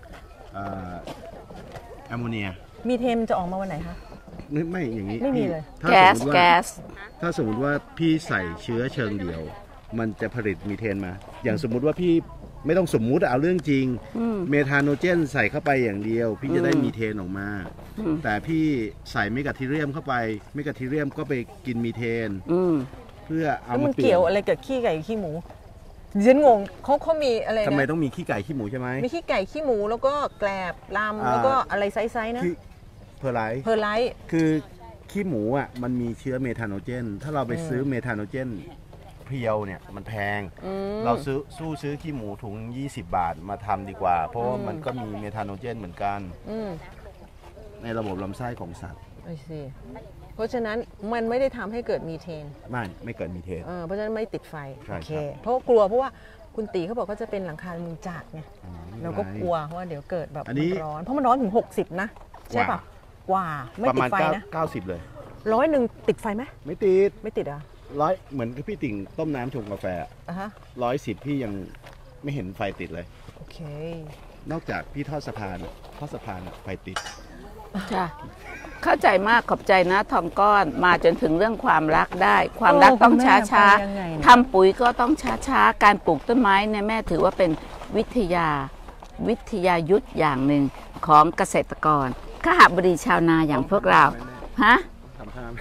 แอมโมเนียมีเทมจะออกมาวันไหนคะไม่อย่างนี้ไม่มีเลยถ้าแก๊สสมมติว่าแก๊สถ้าสมมติว่าพี่ใส่เชื้อเชิงเดียว มันจะผลิตมีเทนมา อย่างสมมุติว่าพี่ไม่ต้องสมมุติเอาเรื่องจริง เมทานโนเจนใส่เข้าไปอย่างเดียว พี่จะได้มีเทนออกมา แต่พี่ใส่เมกะทีเรียมเข้าไปเมกะทีเรียมก็ไปกินมีเทนเพื่อเอาแล้วมามันเปลี่เกี่ยยวน อะไรกับขี้ไก่ขี้หมูเฉันงงเขามีอะไรทำไมนะต้องมีขี้ไก่ขี้หมูใช่ไหมมีขี้ไก่ขี้หมูแล้วก็แกลบลำแล้วก็อะไรไซส์ๆนะขี้เพอร์ไลท์เพอร์ไลท์คือขี้หมูอ่ะมันมีเชื้อเมทานโนเจน ถ้าเราไปซื้อเมทานโนเจนเพียวเนี่ยมันแพง เราซื้อขี้หมูถุง20 บาทมาทำดีกว่า เพราะว่ามันก็มีเมทานโนเจนเหมือนกันในระบบลำไส้ของสัตว์ไอซีเพราะฉะนั้นมันไม่ได้ทำให้เกิดมีเทนไม่เกิดมีเทนเพราะฉะนั้นไม่ติดไฟใช่โอเคครับเพราะกลัวเพราะว่าคุณตีเขาบอกก็จะเป็นหลังคามุงจากไงเราก็กลัวว่าเดี๋ยวเกิดแบบมันร้อนเพราะมันร้อนถึง60นะใช่ปะกว่าไม่ประติมาดณไฟนะ 90 เลย 100ติดไฟไหมไม่ติดไม่ติดอ่ะเหมือนกับพี่ติ่งต้มน้ำชงกาแฟฮะ 110พี่ยังไม่เห็นไฟติดเลยโอเคนอกจากพี่ทอดสะพานไฟติดจ้ะเข้าใจมากขอบใจนะทองก้อนมาจนถึงเรื่องความรักได้ ความรักต้องช้าช้าๆทำปุ๋ยก็ต้องช้าช้าๆการปลูกต้นไม้เนี่ยแม่ถือว่าเป็นวิทยายุทธอย่างหนึ่งของเกษตรกรขหบดีชาวนาอย่างพวกเราฮะทำท่าไหม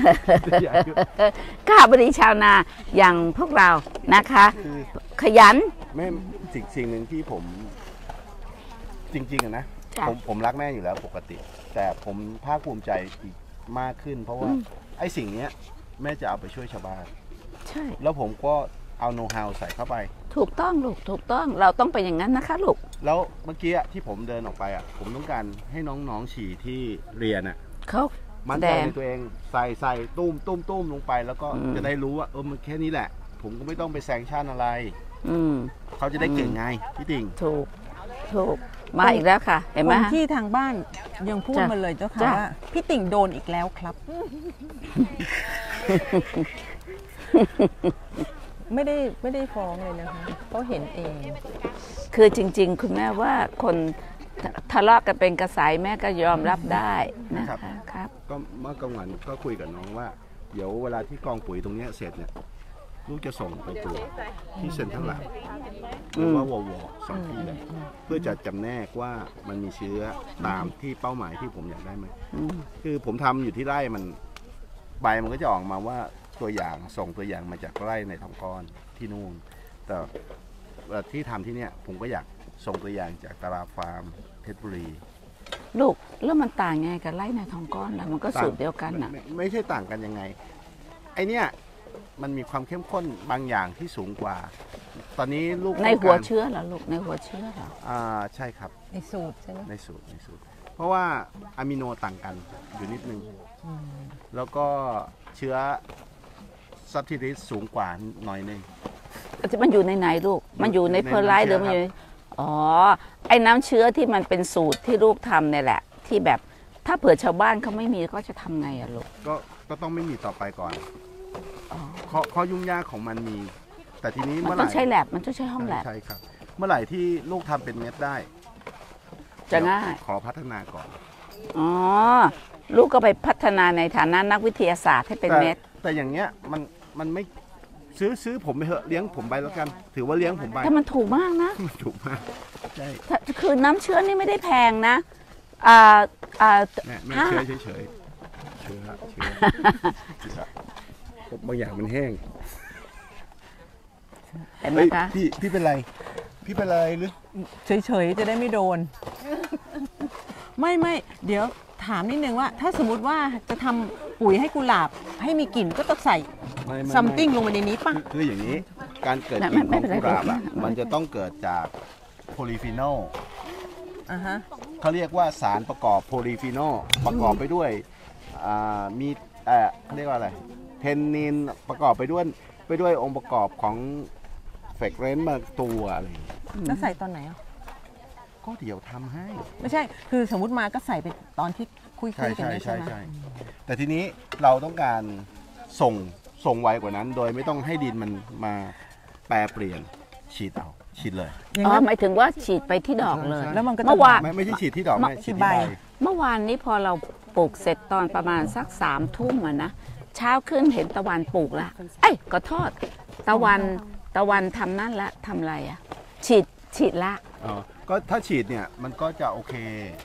ขหบดีชาวนาอย่างพวกเรานะคะ ขยันแม่สิ่งหนึ่งที่ผมจริงๆอะนะจ้ะผมรักแม่อยู่แล้วปกติ แต่ผมภาคภูมิใจอีกมากขึ้น เพราะว่าไอ้สิ่งเนี้ยแม่จะเอาไปช่วยชาวบ้านใช่แล้วผมก็เอาโน้ตฮาวใส่เข้าไปถูกต้องลูกถูกต้องเราต้องเป็นอย่างนั้นนะคะลูกแล้วเมื่อกี้อะที่ผมเดินออกไปอ่ะผมต้องการให้น้องๆฉี่ที่เรียนอ่ะเขามั่นแดใจงในตัวเองใส่ตุ้มลงไป แล้วก็จะได้รู้ว่ามันแค่นี้แหละ ผมก็ไม่ต้องไปแซงชั่นอะไร เขาจะได้เก่งไงพี่ติ่งถูกมาอีกแล้วค่ะ เห็นไหคมนฮะที่ทางบ้านยังพูดจ้ะมาเลยเจ้าค่ะจ้ะว่าพี่ติ่งโดนอีกแล้วครับ ไม่ได้ฟ้องเลยนะคะเพราะเห็นเองคือจริงๆ คุณแม่ว่าคนทะเลาะกันเป็นกระสายแม่ก็ยอมรับได้นะคะครับก็เมื่อกลางวันก็คุยกับน้องว่า เดี๋ยวเวลาที่กองปุ๋ยตรงเนี้ยเสร็จเนี่ยลูกจะส่งไปตรวจที่เซ็นทรัลแลบหรือว่าววสองที่เลยเพื่อจะจำแนกว่ามันมีเชื้อตามที่เป้าหมายที่ผมอยากได้ไหมคือผมทำอยู่ที่ไร่มันใบมันก็จะออกมาว่าตัวอย่างส่งตัวอย่างมาจากไร่ในทองก้อนที่นู่นแต่ที่ทำที่เนี่ยผมก็อยากส่งตัวอย่างจากตลาดฟาร์มเพชรบุรีลูกแล้วมันต่างไงกับไร่ในทองก้อนล่ะมันก็สูตรเดียวกันน่ะไม่ใช่ต่างกันยังไงไอเนี้ยมันมีความเข้มข้นบางอย่างที่สูงกว่า ตอนนี้ลูกในหัวเชื้อเหรอลูกในหัวเชื้อเหรอใช่ครับในสูตรใช่ไหมในสูตรเพราะว่าอะมิโนต่างกันอยู่นิดนึงแล้วก็เชื้อซับทิริสสูงกว่าหน่อยนึงมันอยู่ในไหนลูกมันอยู่ในเพอร์ไลท์หรือมันอยู่อ๋อไอ้น้ำเชื้อที่มันเป็นสูตรที่ลูกทำเนี่ยแหละ ที่แบบถ้าเผื่อชาวบ้านเขาไม่มีก็จะทำไงอะลูกก็ต้องไม่มีต่อไปก่อนข้อยุ่งยากของมันมี แต่ทีนี้มันเมื่อไหต้ร่องใช้แลบมันต้องใช้ห้องแลบใช่ครับ เมื่อไหร่ที่ลูกทำเป็นเม็ดได้จะง่ายขอพัฒนาก่อนอ๋อลูกก็ไปพัฒนาในฐานะนักวิทยาศาสตร์ให้เป็นเม็ดแต่อย่างเงี้ยมันไม่ซื้อผมไปเถอะเลี้ยงผมไปแล้วกัน ถือว่าเลี้ยงผมไปแต่มันถูกมากนะมันถูกมากใช่คือน้ำเชื้อนี่ไม่ได้แพงนะไม่เชื้อเฉยเชื้อบางอย่างมันแห้งเห็นไหมคะพี่เป็นไรพี่เป็นไรหรือเฉยๆจะได้ไม่โดน ไม่เดี๋ยวถามนิดนึงว่าถ้าสมมติว่าจะทำปุ๋ยให้กุหลาบให้มีกลิ่นก็ต้องใส่ ซัมติงลงไปในนี้ป่ะคืออย่างนี้การเกิดกลิ่นของกุหลาบมันจะต้องเกิดจากโพลีฟีนอลเขาเรียกว่าสารประกอบโพลีฟีนอลประกอบไปด้วยมีเขาเรียกว่าอะไรเทนนินประกอบไปด้วยองค์ประกอบของเฟกเรนต์บางตัวอะไรแล้วใส่ตอนไหนอ่ะก็เดี๋ยวทำให้ไม่ใช่คือสมมติมาก็ใส่ไปตอนที่คุยกันใช่ไหมแต่ทีนี้เราต้องการส่งไวกว่านั้นโดยไม่ต้องให้ดินมันมาแปรเปลี่ยนฉีดเลยหมายถึงว่าฉีดไปที่ดอกเลยแล้วมันก็เมื่อวานไม่ใช่ฉีดที่ดอกไม่ฉีดที่ใบเมื่อวานนี้พอเราปลูกเสร็จตอนประมาณสัก3 ทุ่มนะเช้าขึ้นเห็นตะวันปลูกแล้วก็ทอดตะวันทำนั่นละทำอะไรอ่ะฉีดละก็ถ้าฉีดเนี่ยมันก็จะโอเค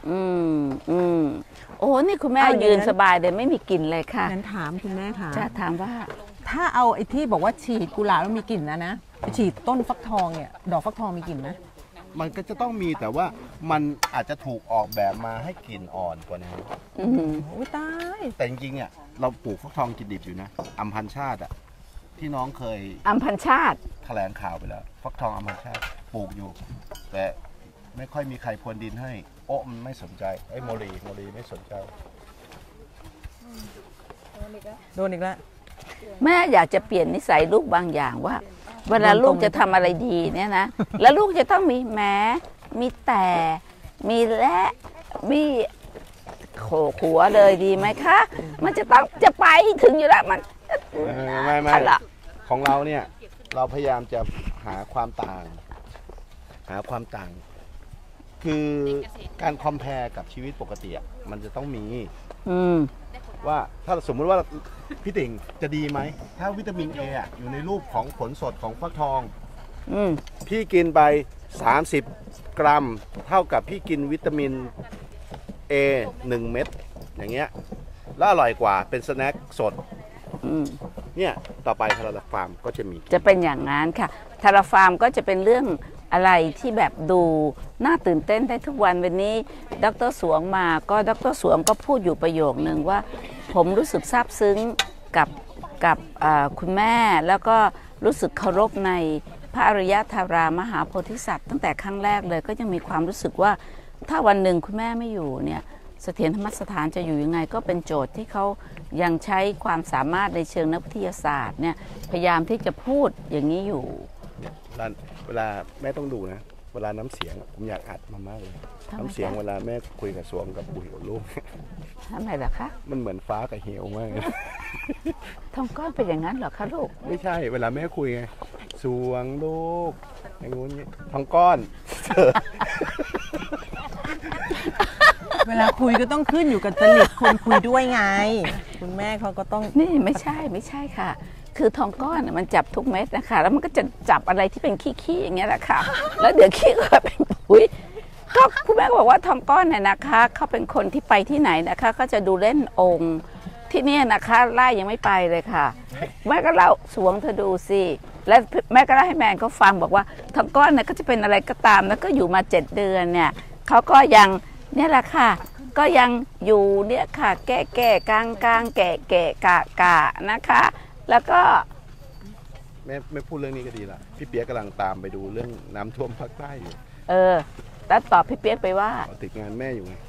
โอ้นี่คุณแม่ยืนสบายเลยไม่มีกลิ่นเลยค่ะงั้นถามคุณแม่ค่ะจะถามว่าถ้าเอาไอ้ที่บอกว่าฉีดกุหลาบแล้วมีกลิ่นนะฉีดต้นฟักทองเนี่ยดอกฟักทองมีกลิ่นไหมมันก็จะต้องมีแต่ว่ามันอาจจะถูกออกแบบมาให้กลิ่นอ่อนกว่านี้อุ้ยตายแต่จริงๆเนี่ยเราปลูกฟักทองกินดิบอยู่นะอัมพันชาติอะที่น้องเคยอัมพันชาติแถลงข่าวไปแล้วฟักทองอัมพันชาติปลูกอยู่แต่ไม่ค่อยมีใครพรวนดินให้มันไม่สนใจไอ้โมลีไม่สนใจโดนอีกแล้วแม่อยากจะเปลี่ยนนิสัยลูกบางอย่างว่าเวลาลูกจะทำอะไรดีเนี่ยนะแล้วลูกจะต้องมีแม้มีแต่มีและมีขัวเลยดีไหมคะมันจะไปถึงอยู่แล้วมันไม่ของเราเนี่ยเราพยายามจะหาความต่างคือการคอมเพลกับชีวิตปกติมันจะต้องมีว่าถ้าสมมุติว่าพี่ติ่งจะดีไหมถ้าวิตามิน A อยู่ในรูปของผลสดของฟักทองพี่กินไป30 กรัมเท่ากับพี่กินวิตามิน A 1 เม็ดอย่างเงี้ยแล้วอร่อยกว่าเป็นสแน็คสดเนี่ยต่อไปทาราฟาร์มก็จะเป็นอย่างนั้นค่ะทาราฟาร์มก็จะเป็นเรื่องอะไรที่แบบดูน่าตื่นเต้นได้ทุกวันนี้ดร.สวงมาก็ดร.สวงก็พูดอยู่ประโยคนึงว่าผมรู้สึกซาบซึ้งกับคุณแม่แล้วก็รู้สึกเคารพในพระอริยธารามหาโพธิสัตว์ตั้งแต่ครั้งแรกเลยก็ยังมีความรู้สึกว่าถ้าวันหนึ่งคุณแม่ไม่อยู่เนี่ยเสถียรธรรมสถานจะอยู่ยังไงก็เป็นโจทย์ที่เขายังใช้ความสามารถในเชิงนักวิทยาศาสตร์เนี่ยพยายามที่จะพูดอย่างนี้อยู่เวลาแม่ต้องดูนะเวลาน้ำเสียงผมอยากอัดมากเลยน้ำเสียงเวลาแม่คุยกับสวงกับปุ๋ยกับลูกทำไมล่ะคะมันเหมือนฟ้ากับเหวมากทองก้อนเป็นอย่างนั้นเหรอคะลูกไม่ใช่เวลาแม่คุยไงสวงลูกอย่างงู้นทองก้อนเวลาคุยก็ต้องขึ้นอยู่กับจริตคนคุยด้วยไงคุณแม่เขาก็ต้องนี่ไม่ใช่ค่ะคือทองก้อนมันจับทุกเม็ดนะคะแล้วมันก็จะจับอะไรที่เป็นขี้ๆอย่างเงี้ยแหละค่ะแล้วเดี๋ยวขี้ก็เป็นปุ๋ยก็คุณแม่บอกว่าทองก้อนเนี่ยนะคะเขาเป็นคนที่ไปที่ไหนนะคะก็จะดูเล่นองค์ที่นี่นะคะไล่ยังไม่ไปเลยค่ะแม่ก็เล่าสวงเธอดูสิแล้วแม่ก็เล่าให้แมนเขาฟังบอกว่าทองก้อนเนี่ยก็จะเป็นอะไรก็ตามแล้วก็อยู่มา7 เดือนเนี่ยเขาก็ยังเนี่ยแหละค่ะก็ยังอยู่เนี่ยค่ะแก่กลางแก่กะนะคะแล้วก็ไม่พูดเรื่องนี้ก็ดีละพี่เปียกกำลังตามไปดูเรื่องน้ำท่วมภาคใต้อยู่แล้วตอบพี่เปียกไปว่าติดงานแม่อยู่ไง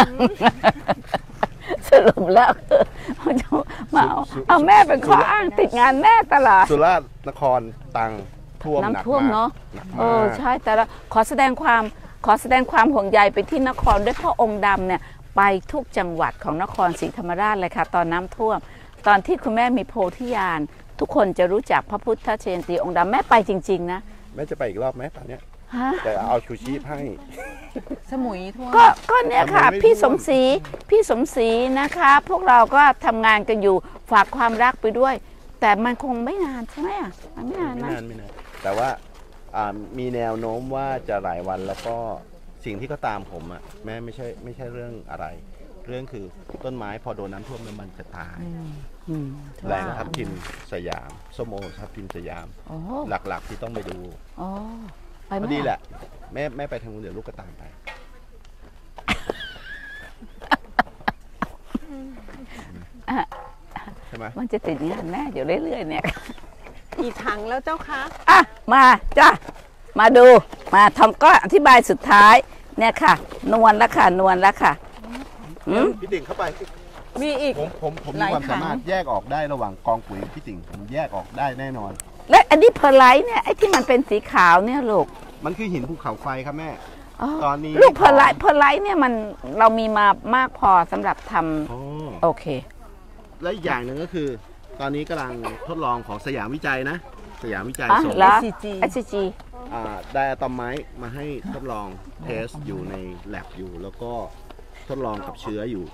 สรุปแล้วมาเอาแม่เป็นข้ออ้างติดงานแม่ตลอดสุราษฎร์นครตังท่วมน้ำท่วมเนาะใช่แต่ละขอแสดงความห่วงใยไปที่นครด้วยเพราะองค์ดำเนี่ยไปทุกจังหวัดของนครศรีธรรมราชเลยค่ะตอนน้ำท่วมตอนที่คุณแม่มีโพธิญาณทุกคนจะรู้จักพระพุทธเชนตีองค์ดำแม่ไปจริงๆนะแม่จะไปอีกรอบไหมตอนนี้แต่เอาชูชีพให้สมุยท่วมก็เนี่ยค่ะพี่สมศรีนะคะพวกเราก็ทำงานกันอยู่ฝากความรักไปด้วยแต่มันคงไม่นานใช่ไหมมันไม่นานแต่ว่ามีแนวโน้มว่าจะหลายวันแล้วก็สิ่งที่เขาตามผมแม่ไม่ใช่เรื่องอะไรเรื่องคือต้นไม้พอโดนน้ำท่วมมันจะตายแรงทับทิมสยามส้มโอทับทิมสยามหลักๆที่ต้องไปดูพอดีแหละแม่ไปทางนู้นเดี๋ยวลูกก็ตามไปไหมมันจะติดงานแน่อยู่เรื่อยๆเนี่ยกี่ถังแล้วเจ้าคะอ่ะมาจ้ะมาดูมาทำก็อธิบายสุดท้ายเนี่ยค่ะ นวลแล้วค่ะนวลแล้วค่ะพี่ติ่งเข้าไปมีอีกผมหมีลายความถัสาง มารถแยกออกได้ระหว่างกองปุ๋ยกับพี่ติ่งผมแยกออกได้แน่นอนและอันนี้เพอร์ไลท์เนี่ยไอ้ที่มันเป็นสีขาวเนี่ยลูกมันคือหินภูเขาไฟครับแม่ ตอนนี้ลูกเพอร์ไลท์เนี่ยมันเรามีมามากพอสำหรับทำอ๋อโอเคและอีกอย่างหนึ่งก็คือ ตอนนี้กำลังทดลองของสยามวิจัยนะ สยามวิจัยอ่ะส่งแล้ว SCG SCG ไดอะตอมไม้มาให้ทดลองเทสอยู่ในแลบอยู่ แล้วก็ทดลองกับเชื้ออยู่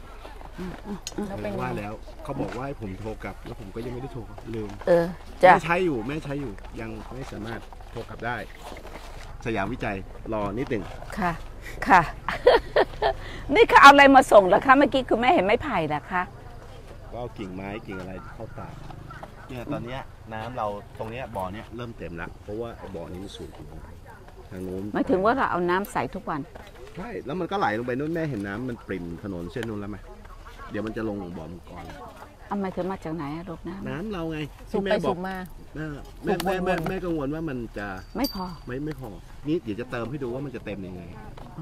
ว่าแล้วเขาบอกว่าให้ผมโทรกลับ แล้วผมก็ยังไม่ได้โทรลืมจ้ะแม่ใช้อยู่ยังไม่สามารถโทรกลับได้ สยามวิจัยรอนิดหนึ่งค่ะค่ะ นี่เขาเอาอะไรมาส่งเหรอคะเมื่อกี้คุณแม่เห็นไม้ไผ่เหรอคะก็เอากิ่งไม้กิ่งอะไรเข้าตากเนี่ยตอนเนี้ยน้ำเราตรงเนี้ยบ่อเนี้ยเริ่มเต็มแล้วเพราะว่าบ่อนี้มันสูงทางนู้นหมายถึงว่าเราเอาน้ำใส่ทุกวันใช่แล้วมันก็ไหลลงไปนู้นแม่เห็นน้ำมันปริ่มถนนเส้นนู้นแล้วไหมเดี๋ยวมันจะลงบ่อมังกรเอามาถึงมาจากไหนอะลูกน้น้ำเราไงสูบที่ไปแม่บสูอกบมาแม่กังวลว่ามันจะำไม่พอไม่พอนี่เดี๋ยวจะเติมให้ดูว่ามันจะเต็มยังไง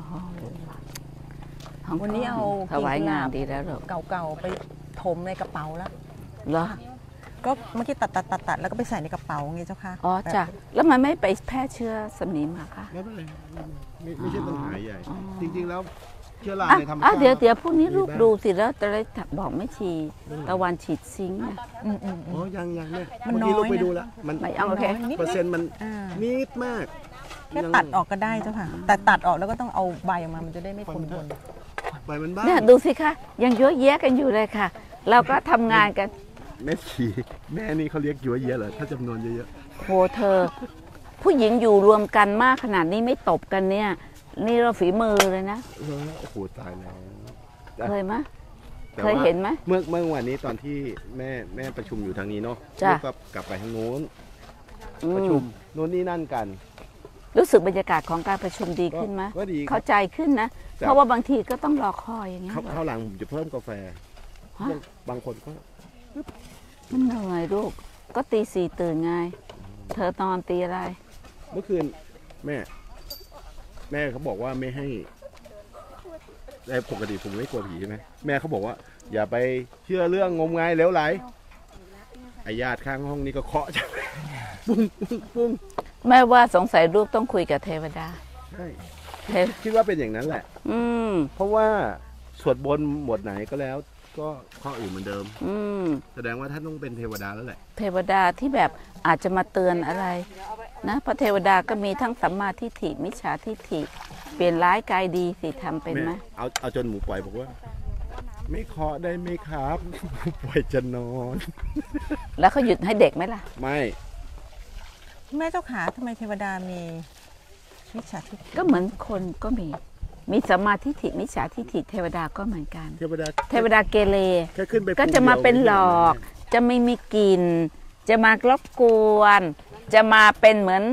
วันนี้เอาถวายงานดีแล้วลูกเก่าๆไปถมในกระเป๋าแล้วเหรอก็เมื่อกี้ตัดแล้วก็ไปใส่ในกระเป๋าไงเจ้าค่ะอ๋อจ้ะแล้วมันไม่ไปแพร่เชื้อสำนีมาคะไม่เป็นไรไม่ใช่ปัญหาใหญ่ จริงๆแล้วเชื้อราในธรรมอ่ะชาติเดี๋ยวพรุ่งนี้ลูกมีบ้างดูสิแล้วจะได้บอกไม่ชีตะวันฉีดซิงค์อะอ๋อยังแม่มันเมื่อกี้น้อยลูกไปนะดูแล้วมันไม่เอาโอเคเปอร์เซ็นต์มันอ่านิดมากแค่ตัดออกก็ได้เจ้าค่ะ แต่ตัดออกแล้วก็ต้องเอาใบออกมามันจะได้ไม่คนไปมันบ้างเนี่ยดูสิคะยังเยอะแยะกันอยู่เลยค่ะ เราก็ทำงานกันแม่ชีแม่นี่เขาเรียกยัวเยอะเหรอถ้าจำนวนเยอะโหเธอ ผู้หญิงอยู่รวมกันมากขนาดนี้ไม่ตบกันเนี่ย นี่เราฝีมือเลยนะๆโอ้โหตายแล้วเคยไหมแต่เคว่ายเห็นไหมเมื่อวันนี้ตอนที่แม่ประชุมอยู่ทางนี้เนาะจ้ะลูกก็กลับไปทางโน้นอืประมชุมโน้นนี่นั่นกันรู้สึกบรรยากาศของการประชุมดีขึ้นไหมก็ดีครับเข้าใจขึ้นนะจ้ะเพราะว่าบางทีก็ต้องรอคอยอย่างเงี้ยข้าวหลังผมจะเพิ่มกาแฟฮะบางคนก็มันเหนื่อยลูก ก็ตี 4ตื่นไง เธอนอนตีอะไรเมื่อคืนแม่เขาบอกว่าไม่ให้แต่ปกติผมไม่กลัวผีใช่ไหมแม่เขาบอกว่า อย่าไปเชื่อเรื่องงมงายเหลวไหลไอ้ญาติข้างห้องนี้ก็เคาะ ปุ้งปุ้งปุ้งแม่ว่าสงสัยลูกต้องคุยกับเทวดาใช่เทวคิดว่าเป็นอย่างนั้นแหละอืมเพราะว่าสวดบนต์หมวดไหนก็แล้ว ก็ข้ออื่นเหมือนเดิมอืมแสดงว่าท่านต้องเป็นเทวดาแล้วแหละเทวดาที่แบบอาจจะมาเตือนอะไรนะเพราะเทวดาก็มีทั้งสัมมาทิฏฐิมิจฉาทิฏฐิเปลี่ยนร้ายกายดีสิทำเป็นไหมเอาจนหมูปล่อยบอกว่า ไม่เคาะได้ไหมครับ หมูปล่อยจะนอนแล้วเขาหยุดให้เด็กไหมล่ะไม่แม่เจ้าขาทำไมเทวดามีมิจฉาทิฏฐิก็เหมือนคนก็มีสัมมาทิฏฐิมิจฉาทิฏฐิเทวดาก็เหมือนกันเทวดาเทวดาเกเรแค่ขึ้นไปก็จะมาเป็นหลอก จะไม่มีกลิ่นจะมารบกวน จะมาเป็นเหมือน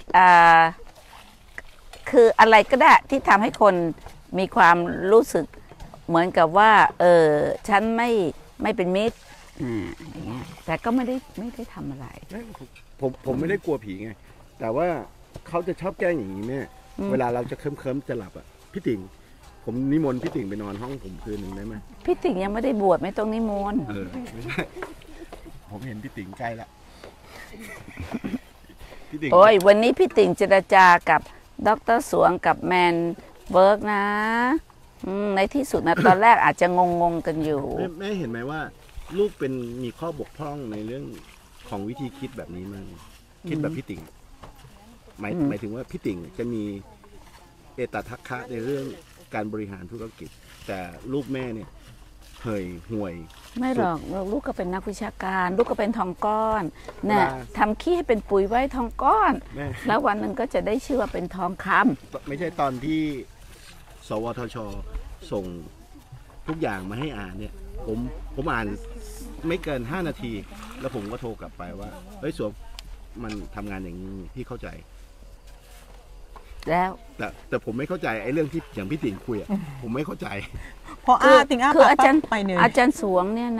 คืออะไรก็ได้ที่ทำให้คนมีความรู้สึกเหมือนกับว่าฉันไม่เป็นมิตรอย่างเงี้ยแต่ก็ไม่ได้ทำอะไรผมไม่ได้กลัวผีไง แต่ว่าเขาจะชอบแกล้งอย่างนี้แม่เวลาเราจะเคลิ้มๆจะหลับอ่ะพี่ติ่งผมนิมนต์พี่ติ่งไปนอนห้องผมคืนหนึ่งได้ไหมพี่ติ่งยังไม่ได้บวชไม่ต้องนิมนต์ไม่ใช่ผมเห็นพี่ติ่งใกล้ละพี่ติ่งโอ้ยวันนี้พี่ติ่งเจรจากับดร.สวงกับแมนเบิร์กนะในที่สุดนะ ตอนแรกอาจจะงงกันอยู่แม่เห็นไหมว่า ลูกมีข้อบกพร่องในเรื่องของวิธีคิดแบบนี้มั้งคิดแบบพี่ติ่งหมายถึงว่าพี่ติ่งจะมีเอตทัคคะในเรื่องการบริหารธุรกิจ แต่ลูกแม่เนี่ยเหยห่วยไม่หรอกลูกก็เป็นนักวิชาการ ลูกก็เป็นทองก้อนเนี่ยเวลาทำขี้ให้เป็นปุ๋ยไว้ทองก้อนแม่แล้ววันหนึ่งก็จะได้ชื่อว่าเป็นทองคำไม่ใช่ตอนที่สวทช ส่งทุกอย่างมาให้อ่านเนี่ย ผมอ่านไม่เกิน 5 นาที แล้วผมก็โทรกลับไปว่าเฮ้ยสวมมันทำงานอย่างนี้พี่เข้าใจแล้วแต่ผมไม่เข้าใจไอ้เรื่องที่อย่างพี่ติ๋งคุยอ่ะผมไม่เข้าใจพอติ่งอ้าคือปากอาจารย์ไปเนยอาจารย์สวงเนี่ยนะ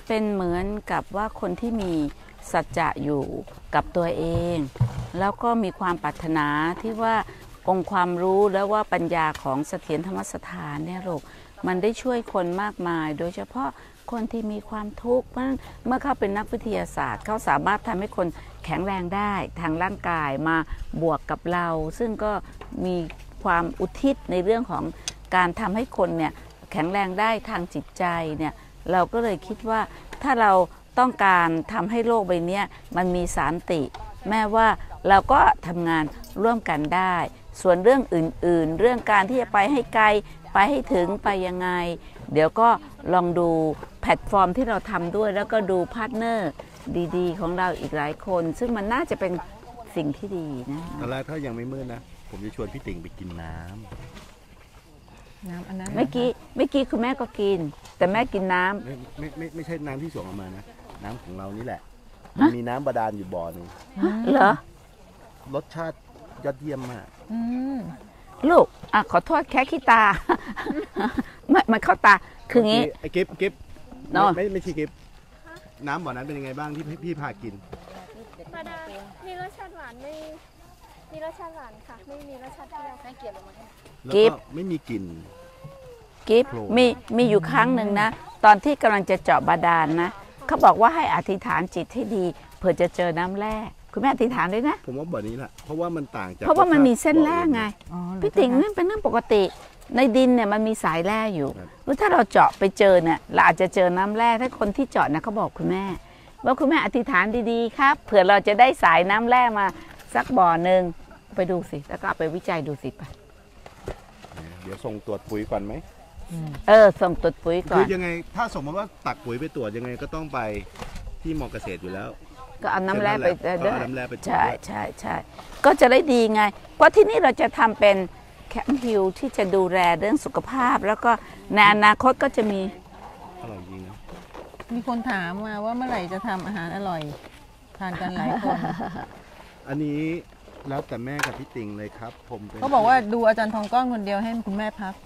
เป็นเหมือนกับว่าคนที่มีสัจจะอยู่กับตัวเอง แล้วก็มีความปรารถนาที่ว่าองค์ความรู้แล้วว่าปัญญาของเสถียรธรรมสถานเนี่ยลูกมันได้ช่วยคนมากมาย โดยเฉพาะคนที่มีความทุกข์เมื่อเขาเป็นนักวิทยาศาสตร์เขาสามารถทำให้คนแข็งแรงได้ทางร่างกายมาบวกกับเรา ซึ่งก็มีความอุทิศในเรื่องของการทำให้คนเนี่ยแข็งแรงได้ทางจิตใจเนี่ยเราก็เลยคิดว่าถ้าเราต้องการทำให้โลกใบนี้มันมีสันติแม้ว่าเราก็ทำงานร่วมกันได้ส่วนเรื่องอื่นๆเรื่องการที่จะไปให้ไกลไปให้ถึงไปยังไงเดี๋ยวก็ลองดูแพลตฟอร์มที่เราทำด้วยแล้วก็ดูพาร์ทเนอร์ดีๆของเราอีกหลายคนซึ่งมันน่าจะเป็นสิ่งที่ดีนะตอนแรกถ้ายังไม่มืดนะผมจะชวนพี่ติ่งไปกินน้ำอันนั้นเมื่อกี้คุณแม่ก็กินแต่แม่กินน้ำไม่ใช่น้ำที่ส่งออกมานะน้ำของเรานี่แหละมันมีน้ำบาดาลอยู่บ่อหนึ่งเหรอรสชาติยอดเยี่ยมมากลูกขอโทษแค่ขี้ตามันเข้าตาคืองี้ไอ้กิ๊บไม่ใช่กิ๊บน้ำบ่อนั้นเป็นยังไงบ้างที่พี่พากินบาดาลมีรสชาติหวานไม่มีรสชาติหวานค่ะไม่มีรสชาติเปรี้ยวไม่เกี่ยวกับมันกิ๊บไม่มีกลิ่นกิ๊บมีอยู่ครั้งหนึ่งนะตอนที่กำลังจะเจาะบาดาลนะเขาบอกว่าให้อธิษฐานจิตให้ดีเผื่อจะเจอน้ำแร่คุณแม่อธิษฐานด้วยนะผมว่าบ่อนี้แหละเพราะว่ามันต่างจากเพราะว่ามันมีเส้นแร่ไงพี่ติ๋งนั่นเป็นเรื่องปกติในดินเนี่ยมันมีสายแร่อยู่แล้วถ้าเราเจาะไปเจอเนี่ยเราอาจจะเจอน้ำแร่ถ้าคนที่เจาะนะเขาบอกคุณแม่ว่าคุณแม่อธิษฐานดีๆครับเผื่อเราจะได้สายน้ำแร่มาสักบ่อหนึ่งไปดูสิแล้วก็เอาไปวิจัยดูสิไปเดี๋ยวส่งตรวจปุ๋ยก่อนไหมส่งตรวจปุ๋ยก่อนคือยังไงถ้าสมมติว่าตักปุ๋ยไปตรวจยังไงก็ต้องไปที่มอเกษตรอยู่แล้วก็เอาน้ำแร่ไปด้วยใช่ก็จะได้ดีไงเพราะที่นี่เราจะทำเป็นแคมป์ฮิลที่จะดูแลเรื่องสุขภาพแล้วก็ในอนาคตก็จะมีอร่อยจริงนะมีคนถามมาว่าเมื่อไหร่จะทำอาหารอร่อยทานกันหลายคนอันนี้แล้วแต่แม่กับพี่ติ่งเลยครับผมเขาบอกว่าดูอาจารย์ทองก้อนคนเดียวให้คุณแม่พัก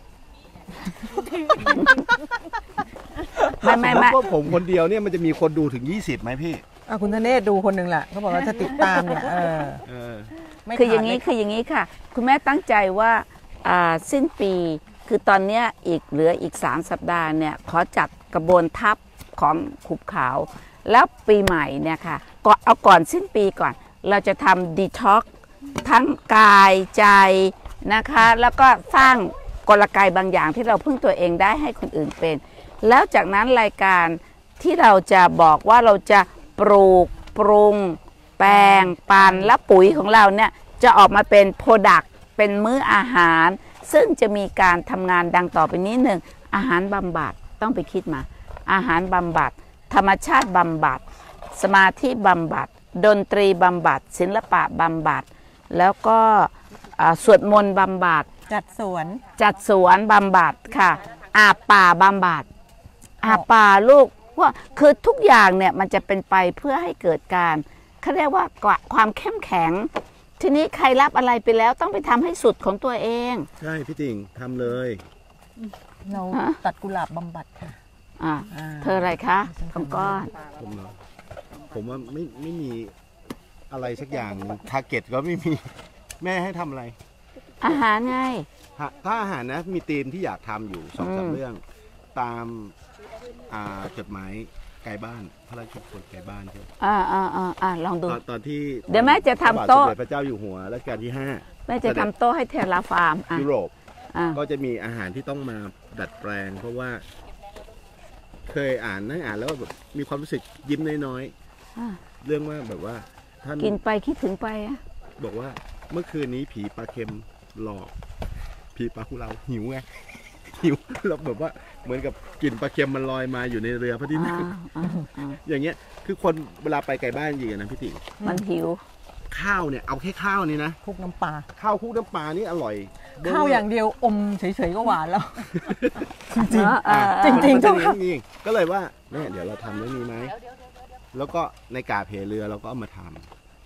ไม่ก็ผมคนเดียวเนี่ยมันจะมีคนดูถึง20ไหมพี่คุณธเนศดูคนหนึ่งแหละเขาบอกว่าจะติดตามเนี่ยคืออย่างนี้ค่ะคุณแม่ตั้งใจว่าสิ้นปีคือตอนนี้เหลืออีก3 สัปดาห์เนี่ยขอจัดกระบวนทัพของขุบขาวแล้วปีใหม่เนี่ยค่ะเอาก่อนสิ้นปีก่อนเราจะทำดีท็อกทั้งกายใจนะคะแล้วก็สร้างกลไกบางอย่างที่เราพึ่งตัวเองได้ให้คนอื่นเป็นแล้วจากนั้นรายการที่เราจะบอกว่าเราจะปลูกปรุงแปลงปั่นและปุ๋ยของเราเนี่ยจะออกมาเป็นโปรดักต์เป็นมื้ออาหารซึ่งจะมีการทำงานดังต่อไปนี้หนึ่งอาหารบำบัดต้องไปคิดมาอาหารบำบัดธรรมชาติบำบัดสมาธิบำบัดดนตรีบำบัดศิลปะบำบัดแล้วก็สวดมนต์บำบัดจัดสวนบำบัดค่ะอาบป่าบำบัดอาบป่าลูกว่าคือทุกอย่างเนี่ยมันจะเป็นไปเพื่อให้เกิดการเขาเรียกว่าความเข้มแข็งทีนี้ใครรับอะไรไปแล้วต้องไปทำให้สุดของตัวเองใช่พี่ติ่งทำเลยเราตัดกุหลาบบำบัดค่ะเธออะไรคะของก้อนผมว่าไม่มีอะไรสักอย่างทาร์เก็ตก็ไม่มีแม่ให้ทำอะไรอาหารไงถ้าอาหารนะมีธีมที่อยากทำอยู่2-3 เรื่องตามจดหมายไกลบ้านพระราชกฤษไกลบ้านใช่ลองดูตอนที่เดี๋ยวแม่จะทำโต๊ะพระเจ้าอยู่หัวรัชกาลที่5 แม่จะทำโต๊ะให้เทราฟาร์มยุโรปก็จะมีอาหารที่ต้องมาดัดแปลงเพราะว่าเคยนั่งอ่านแล้วแบบมีความรู้สึกยิ้มน้อยๆเรื่องว่าแบบว่าท่านกินไปคิดถึงไปบอกว่าเมื่อคืนนี้ผีปลาเค็มหลอกผีปลาคุเราหิวไงหิวเราแบบว่าเหมือนกับกลิ่นปลาเค็มมันลอยมาอยู่ในเรือพระที่นั่งอย่างเงี้ยคือคนเวลาไปไกลบ้านจริงๆนะพี่ติ๋งมันหิวข้าวเนี่ยเอาแค่ข้าวนี่นะคลุกน้ำปลาข้าวคลุกน้ำปลานี่อร่อยข้าวอย่างเดียวอมเฉยๆก็หวานแล้วจริงจริงก็เลยว่าแม่เดี๋ยวเราทำเรื่องนี้ไหมแล้วก็ในกาเพเรือเราก็เอามาทำ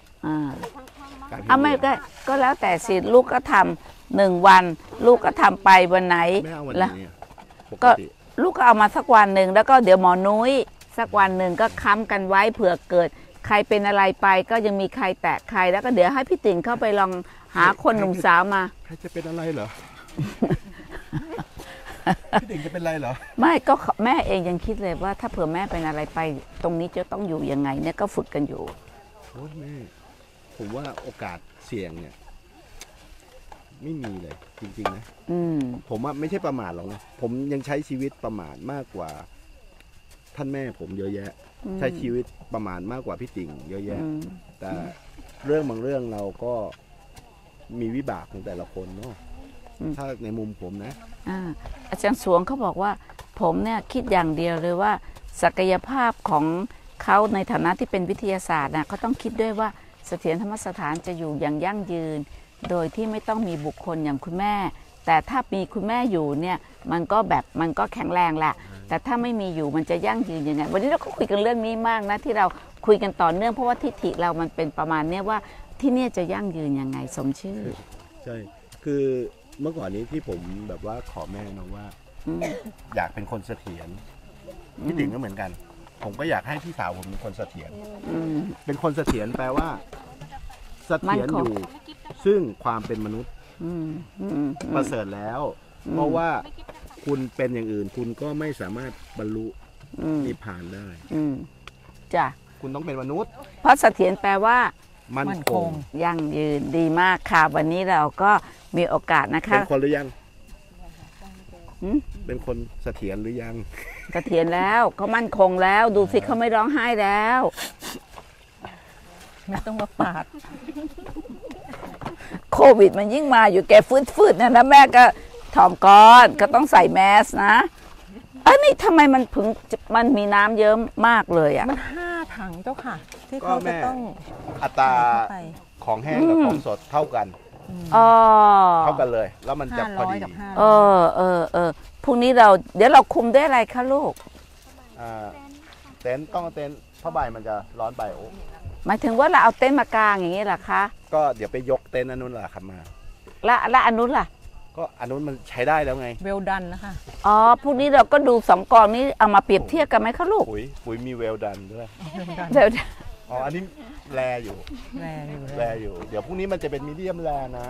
ไม่ก็แล้วแต่สิลูกก็ทำ1 วันลูกก็ทำไปวันไหนแล้วก็ลูกก็เอามาสักวันหนึ่งแล้วก็เดี๋ยวหมอนุ้ยสักวันหนึ่งก็ค้ำกันไว้เผื่อเกิดใครเป็นอะไรไปก็ยังมีใครแตะใครแล้วก็เดี๋ยวให้พี่ติ๋งเข้าไปลองหาคนหนุ่มสาวมาใครจะเป็นอะไรเหรอ พี่ติ๋งจะเป็นอะไรเหรอไม่ก็แม่เองยังคิดเลยว่าถ้าเผื่อแม่เป็นอะไรไปตรงนี้จะต้องอยู่ยังไงเนี่ยก็ฝึกกันอยู่โอ้แม่ผมว่าโอกาสเสี่ยงเนี่ยไม่มีเลยจริงๆนะผมว่าไม่ใช่ประมาทหรอกนะผมยังใช้ชีวิตประมาทมากกว่าท่านแม่ผมเยอะแยะใช้ชีวิตประมาทมากกว่าพี่ติ๋งเยอะแยะแต่เรื่องบางเรื่องเราก็มีวิบากของแต่ละคนเนาะถ้าในมุมผมนะอาจารย์สวงเขาบอกว่าผมเนี่ยคิดอย่างเดียวเลยว่าศักยภาพของเขาในฐานะที่เป็นวิทยาศาสตร์นะเขาต้องคิดด้วยว่าเสถียรธรรมสถานจะอยู่อย่างยั่งยืนโดยที่ไม่ต้องมีบุคคลอย่างคุณแม่แต่ถ้ามีคุณแม่อยู่เนี่ยมันก็แข็งแรงแหละแต่ถ้าไม่มีอยู่มันจะยั่งยืนยังไงวันนี้เราก็คุยกันเรื่องนี้มากนะที่เราคุยกันต่อเนื่องเพราะว่าทิฏฐิเรามันเป็นประมาณนี้ว่าที่นี่จะยั่งยืนยังไงสมชื่อใช่คือเมื่อก่อนนี้ที่ผมแบบว่าขอแม่นะว่าอยากเป็นคนเสถียรพี่ติ๋งก็เหมือนกันผมก็อยากให้พี่สาวผมเป็นคนเสถียรเป็นคนเสถียรแปลว่าเสถียรอยู่ซึ่งความเป็นมนุษย์ประเสริฐแล้วเพราะว่าคุณเป็นอย่างอื่นคุณก็ไม่สามารถบรรลุนิพพานได้จ้ะคุณต้องเป็นมนุษย์เพราะเสถียรแปลว่ามั่นคงยั่งยืนดีมากค่ะวันนี้เราก็มีโอกาสนะคะเป็นคนหรือยังเป็นคนเสถียรหรือยังเสถียรแล้วเขามั่นคงแล้วดูสิเขาไม่ร้องไห้แล้วไม่ต้องมาปาดโควิดมันยิ่งมาอยู่แกฟืดๆนะแม่ก็ถ่อมก้อนก็ต้องใส่แมสนะนี่ทำไมมันมีน้ำเยิ้มมากเลยอ่ะมัน5 ถังเจ้าค่ะที่เขาจะต้องอัตราของแห้งกับของสดเท่ากันเท่ากันเลยแล้วมันจะพอดีพรุ่งนี้เดี๋ยวเราคุมด้วยอะไรคะลูกเต็นท์ต้องเต็นท์ผ้าใบมันจะร้อนไปโอ้หมายถึงว่าเราเอาเต็นท์มากางอย่างนี้เหรอคะก็เดี๋ยวไปยกเต็นท์อันนู้นแหละครับมาและอันนู้นล่ะก็อันนู้นมันใช้ได้แล้วไงเวลดันนะคะพรุ่งนี้เราก็ดู2 กองนี้เอามาเปรียบเทียบกันไหมคะลูกปุ๋ยมีเวลดันด้วยอันนี้แรอยู่เดี๋ยวพรุ่งนี้มันจะเป็นมีเดียมแรนะ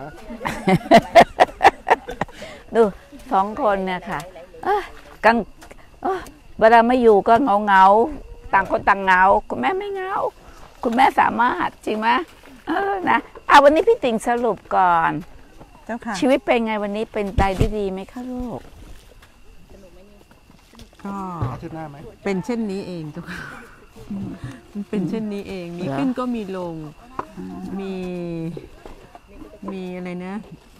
ดู2 คนเนี่ยค่ะกังเวลาไม่อยู่ก็เงาต่างคนต่างเงาคุณแม่ไม่เงาคุณแม่สามารถจริงไหมนะวันนี้พี่ติ๋งสรุปก่อนเจ้าค่ะชีวิตเป็นไงวันนี้เป็นไปได้ดีไหมคะลูกก็เป็นเช่นนี้เองเจ้าค่ะมันเป็นเช่นนี้เองมีขึ้นก็มีลงมีอะไรนะ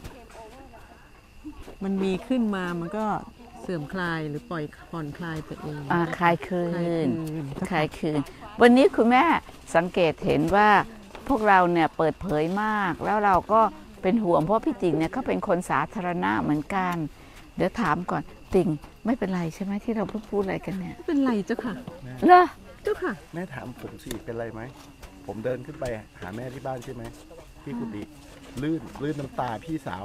มันมีขึ้นมามันก็เสื่อมคลายหรือผ่อนคลายไปเองคลายคืนวันนี้คุณแม่สังเกตเห็นว่าพวกเราเนี่ยเปิดเผยมากแล้วเราก็เป็นห่วงเพราะพี่ติ๋งเนี่ยเขาเป็นคนสาธารณะเหมือนกันเดี๋ยวถามก่อนติ๋งไม่เป็นไรใช่ไหมที่เราพูดอะไรกันเนี่ยเป็นไรเจ้าค่ะเหรอเจ้าค่ะแม่ถามผมสิเป็นไรไหมผมเดินขึ้นไปหาแม่ที่บ้านใช่ไหมที่กุฏิลื่นน้ำตาพี่สาว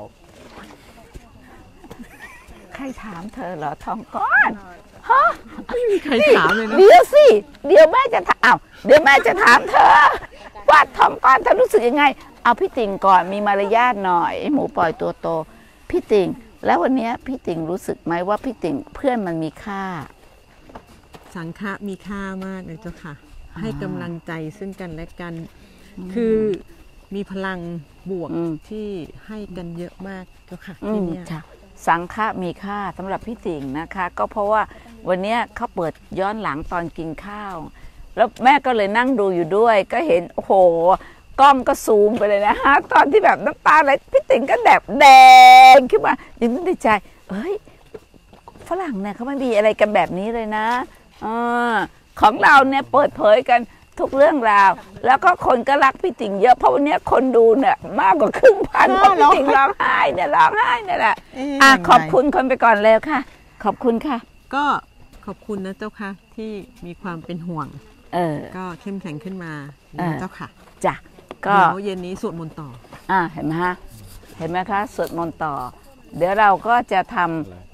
ใครถามเธอเหรอทองก้อนฮะไม่มีใครถามเลยนะเดี๋ยวแม่จะถามเดี๋ยวแม่จะถามเธอว่าทองก้อนเธอรู้สึกยังไงเอาพี่ติ๋งก่อนมีมารยาทหน่อยหมูปล่อยตัวโตพี่ติ๋งแล้ววันนี้พี่ติ๋งรู้สึกไหมว่าพี่ติ๋งเพื่อนมันมีค่าสังฆะมีค่ามากเลยเจ้าค่ะให้กำลังใจซึ่งกันและกันคือมีพลังบวกที่ให้กันเยอะมากเจ้าค่ะที่นี่สังฆะมีค่าสำหรับพี่ติ๋งนะคะก็เพราะว่าวันนี้เขาเปิดย้อนหลังตอนกินข้าวแล้วแม่ก็เลยนั่งดูอยู่ด้วยก็เห็นโอ้โหกล้องก็ซูมไปเลยนะฮะตอนที่แบบน้ำตาไหลพี่ติ๋งก็แดงขึ้นมายังนึกในใจฝรั่งเนี่ยเขาไม่มีอะไรกันแบบนี้เลยนะของเราเนี่ยเปิดเผยกันทุกเรื่องราวแล้วก็คนก็รักพี่ติ๋งเยอะเพราะวันนี้คนดูเนี่ยมากกว่า1,000เพราะพี่ติ๋งร้องไห้เนี่ยแหละขอบคุณคนไปก่อนแล้วค่ะขอบคุณค่ะก็ขอบคุณนะเจ้าค่ะที่มีความเป็นห่วงก็เข้มแข็งขึ้นมาเจ้าค่ะจ้ะก็เย็นนี้สวดมนต์ต่อเห็นไหมคะสวดมนต์ต่อเดี๋ยวเราก็จะท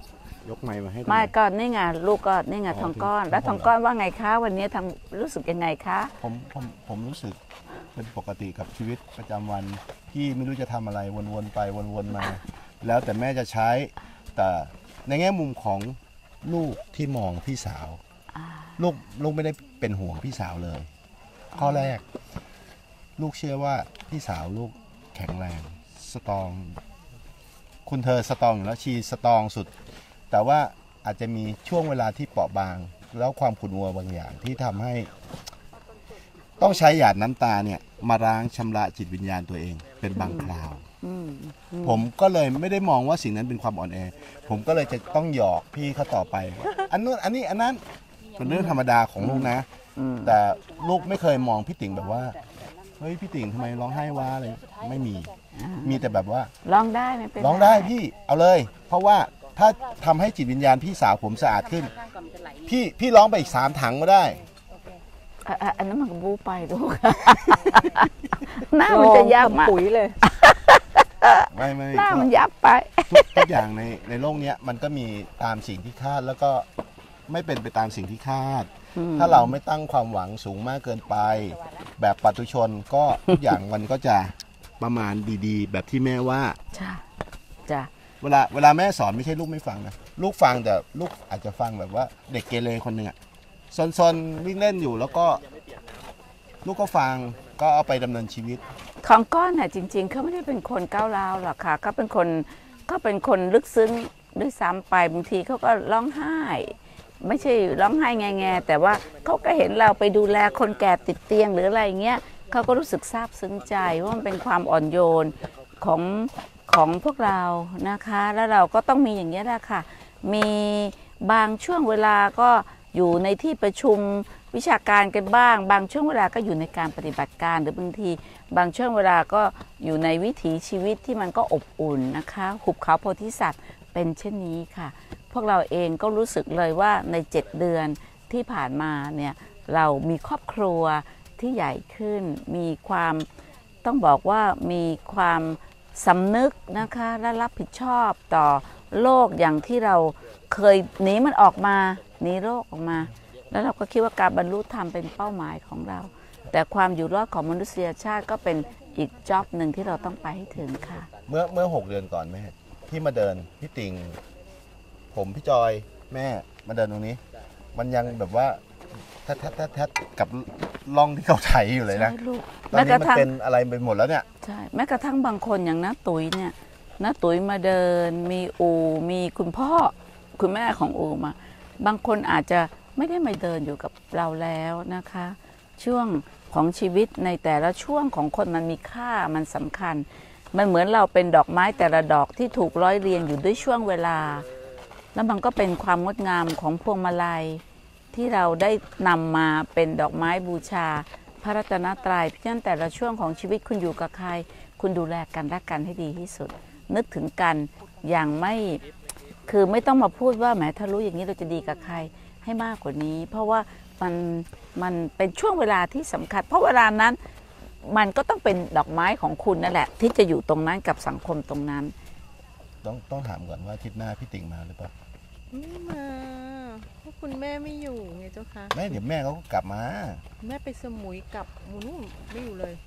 ยกไม้มาให้ทำไม่ก็นี่ไงลูกก็นี่ไงทองก้อน แล้วทองก้อนว่าไงคะวันนี้ทางรู้สึกยังไงคะผมรู้สึกเป็นปกติกับชีวิตประจำวันที่ไม่รู้จะทำอะไรวนๆไปวนๆมา แล้วแต่แม่จะใช้แต่ในแง่มุมของลูกที่มองพี่สาวลูกไม่ได้เป็นห่วงพี่สาวเลย ข้อแรก ลูกเชื่อว่าพี่สาวลูกแข็งแรงสตรอง คุณเธอสตรองอยู่แล้วชีสตรองสุด แต่ว่าอาจจะมีช่วงเวลาที่เปราะบาง แล้วความขุ่นมัวบางอย่างที่ทำให้ ต้องใช้หยาดน้ำตาเนี่ยมาล้างชำระจิตวิญญาณตัวเองเป็นบางคราว ผมก็เลยไม่ได้มองว่าสิ่งนั้นเป็นความอ่อนแอผมก็เลยจะต้องหยอกพี่เขาต่อไป อันนู้นอันนี้อันนั้นเป็นเรื่องธรรมดาของลูกนะ แต่ลูกไม่เคยมองพี่ติ๋งแบบว่าเฮ้ยพี่ติ๋งทำไมร้องไห้วะอะไรไม่มีแต่แบบว่าร้องได้ไม่เป็นไรร้องได้พี่เอาเลย เพราะว่าถ้าทำให้จิตวิญญาณพี่สาวผมสะอาดขึ้น พี่ร้องไปอีก3 ถังก็ได้อันนั้นมันก็บู๊ไปลูก หน้ามันจะยับมากปุ๋ยเลยไม่หน้ามันยับไปทุกอย่างในโลกนี้มันก็มีตามสิ่งที่คาดแล้วก็ไม่เป็นไปตามสิ่งที่คาด ถ้าเราไม่ตั้งความหวังสูงมากเกินไป แบบปัตุชนก็ทุกอย่างมันก็จะประมาณดีๆ แบบที่แม่ว่าจ้ะเวลาแม่สอนไม่ใช่ลูกไม่ฟังนะลูกฟังแต่ลูกอาจจะฟังแบบว่าเด็กเกเรคนหนึ่งอะซนวิ่งเล่นอยู่แล้วก็ลูกก็ฟังก็เอาไปดำเนินชีวิตทองก้อนน่ะจริงๆเขาไม่ได้เป็นคนก้าวร้าวหรอกค่ะเขาเป็นคนลึกซึ้งด้วยซ้ำไปบางทีเขาก็ร้องไห้ ไม่ใช่ร้องไห้แง่ๆแต่ว่าเขาก็เห็นเราไปดูแลคนแก่ติดเตียงหรืออะไรเงี้ยเขาก็รู้สึกซาบซึ้งใจว่ามันเป็นความอ่อนโยนของพวกเรานะคะแล้วเราก็ต้องมีอย่างนี้แหละค่ะมีบางช่วงเวลาก็อยู่ในที่ประชุมวิชาการกันบ้างบางช่วงเวลาก็อยู่ในการปฏิบัติการหรือบางทีบางช่วงเวลาก็อยู่ในวิถีชีวิตที่มันก็อบอุ่นนะคะหุบเขาโพธิสัตว์เป็นเช่นนี้ค่ะพวกเราเองก็รู้สึกเลยว่าใน7 เดือนที่ผ่านมาเนี่ยเรามีครอบครัวที่ใหญ่ขึ้นมีความต้องบอกว่ามีความสำนึกนะคะและรับผิดชอบต่อโลกอย่างที่เราเคยหนีมันออกมาหนีโลกออกมาแล้วเราก็คิดว่าการบรรลุธรรมเป็นเป้าหมายของเราแต่ความอยู่รอดของมนุษยชาติก็เป็นอีกจ็อบหนึ่งที่เราต้องไปให้ถึงค่ะเมื่อ6 เดือนก่อนแม่ที่มาเดินพี่ติงผมพี่จอยแม่มาเดินตรงนี้มันยังแบบว่าแทบกับล่องที่เขาไถอยู่เลยนะตอนนี้มันเป็นอะไรไปหมดแล้วเนี่ยใช่แม้กระทั่งบางคนอย่างน้าตุ๋ยเนี่ยน้าตุ๋ยมาเดินมีอูมีคุณพ่อคุณแม่ของอูมาบางคนอาจจะไม่ได้มาเดินอยู่กับเราแล้วนะคะช่วงของชีวิตในแต่ละช่วงของคนมันมีค่ามันสำคัญมันเหมือนเราเป็นดอกไม้แต่ละดอกที่ถูกร้อยเรียงอยู่ด้วยช่วงเวลาแล้วมันก็เป็นความงดงามของพวงมาลัยที่เราได้นำมาเป็นดอกไม้บูชาพระรัตนตรัยเพราะฉะนั้นแต่ละช่วงของชีวิตคุณอยู่กับใครคุณดูแลกันรักกันให้ดีที่สุดนึกถึงกันอย่างไม่คือไม่ต้องมาพูดว่าแหมถ้ารู้อย่างนี้เราจะดีกับใครให้มากกว่านี้เพราะว่ามันเป็นช่วงเวลาที่สำคัญเพราะเวลานั้นมันก็ต้องเป็นดอกไม้ของคุณนั่นแหละที่จะอยู่ตรงนั้นกับสังคมตรงนั้นต้องถามก่อนว่าอาทิตย์หน้าพี่ติ่งมาหรือเปล่าไม่มาเพราะคุณแม่ไม่อยู่ไงเจ้าค่ะแม่เดี๋ยวแม่เขาก็กลับมาแม่ไปสมุยกับนู่นไม่อยู่เลย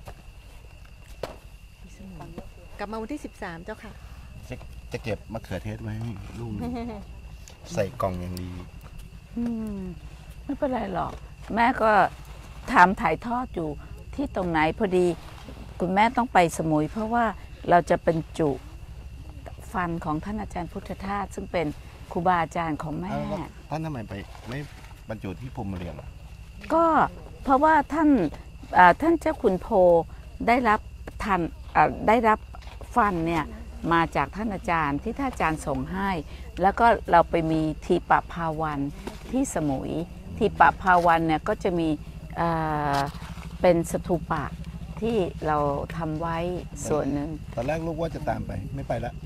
กลับมาวันที่13เจ้าค่ะจะเก็บมะเขือเทศไว้ให้ลูก ใส่กล่องอย่างดีไม่เป็นไรหรอกแม่ก็ทำถ่ายทอดอยู่ที่ตรงไหนพอดีคุณแม่ต้องไปสมุยเพราะว่าเราจะบรรจุฟันของท่านอาจารย์พุทธทาสซึ่งเป็นครูบาอาจารย์ของแม่ท่านทำไมไปไม่บรรจุที่พรหมเรียนก็เพราะว่าท่านเจ้าคุณโพได้รับฟันเนี่ยมาจากท่านอาจารย์ที่ท่านอาจารย์ส่งให้แล้วก็เราไปมีทีปภาวันที่สมุยทีปภาวันเนี่ยก็จะมีเป็นสถูปะที่เราทำไว้ส่วนหนึ่งตอนแรกลูกว่าจะตามไปไม่ไปแล้ว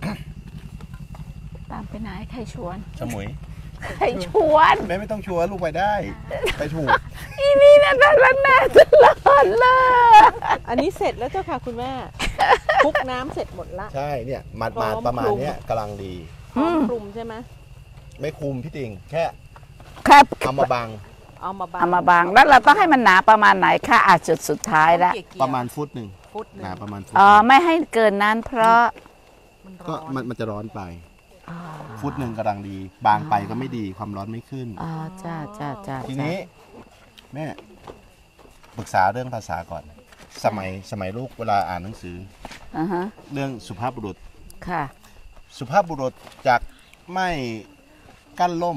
ตามไปไหนใครชวนสมุยใครชวนไม่ต้องชวนลูกไปได้ไปถูกอีนี่นะตลอดเลยอันนี้เสร็จแล้วเจ้าค่ะคุณแม่คลุกน้ำเสร็จหมดละใช่เนี่ยมาประมาณนี้กำลังดีหอมกลุ่มใช่ไหมไม่คุมพี่ติ่งแค่ครับเอามาบังเอามาเอามาบางแล้วเราต้องให้มันหนาประมาณไหนคะจุดสุดท้ายแล้วประมาณฟุตหนึ่งฟุตหนึ่งหนาประมาณฟุตอ๋อไม่ให้เกินนั้นเพราะก็มันจะร้อนไปฟุตหนึ่งกำลังดี บางไปก็ไม่ดีความร้อนไม่ขึ้นอ๋อจ้าทีนี้แม่ปรึกษาเรื่องภาษาก่อน สมัยลูกเวลาอ่านหนังสืออ่าฮะเรื่องสุภาพบุรุษค่ะสุภาพบุรุษจากไม่กั้นล่ม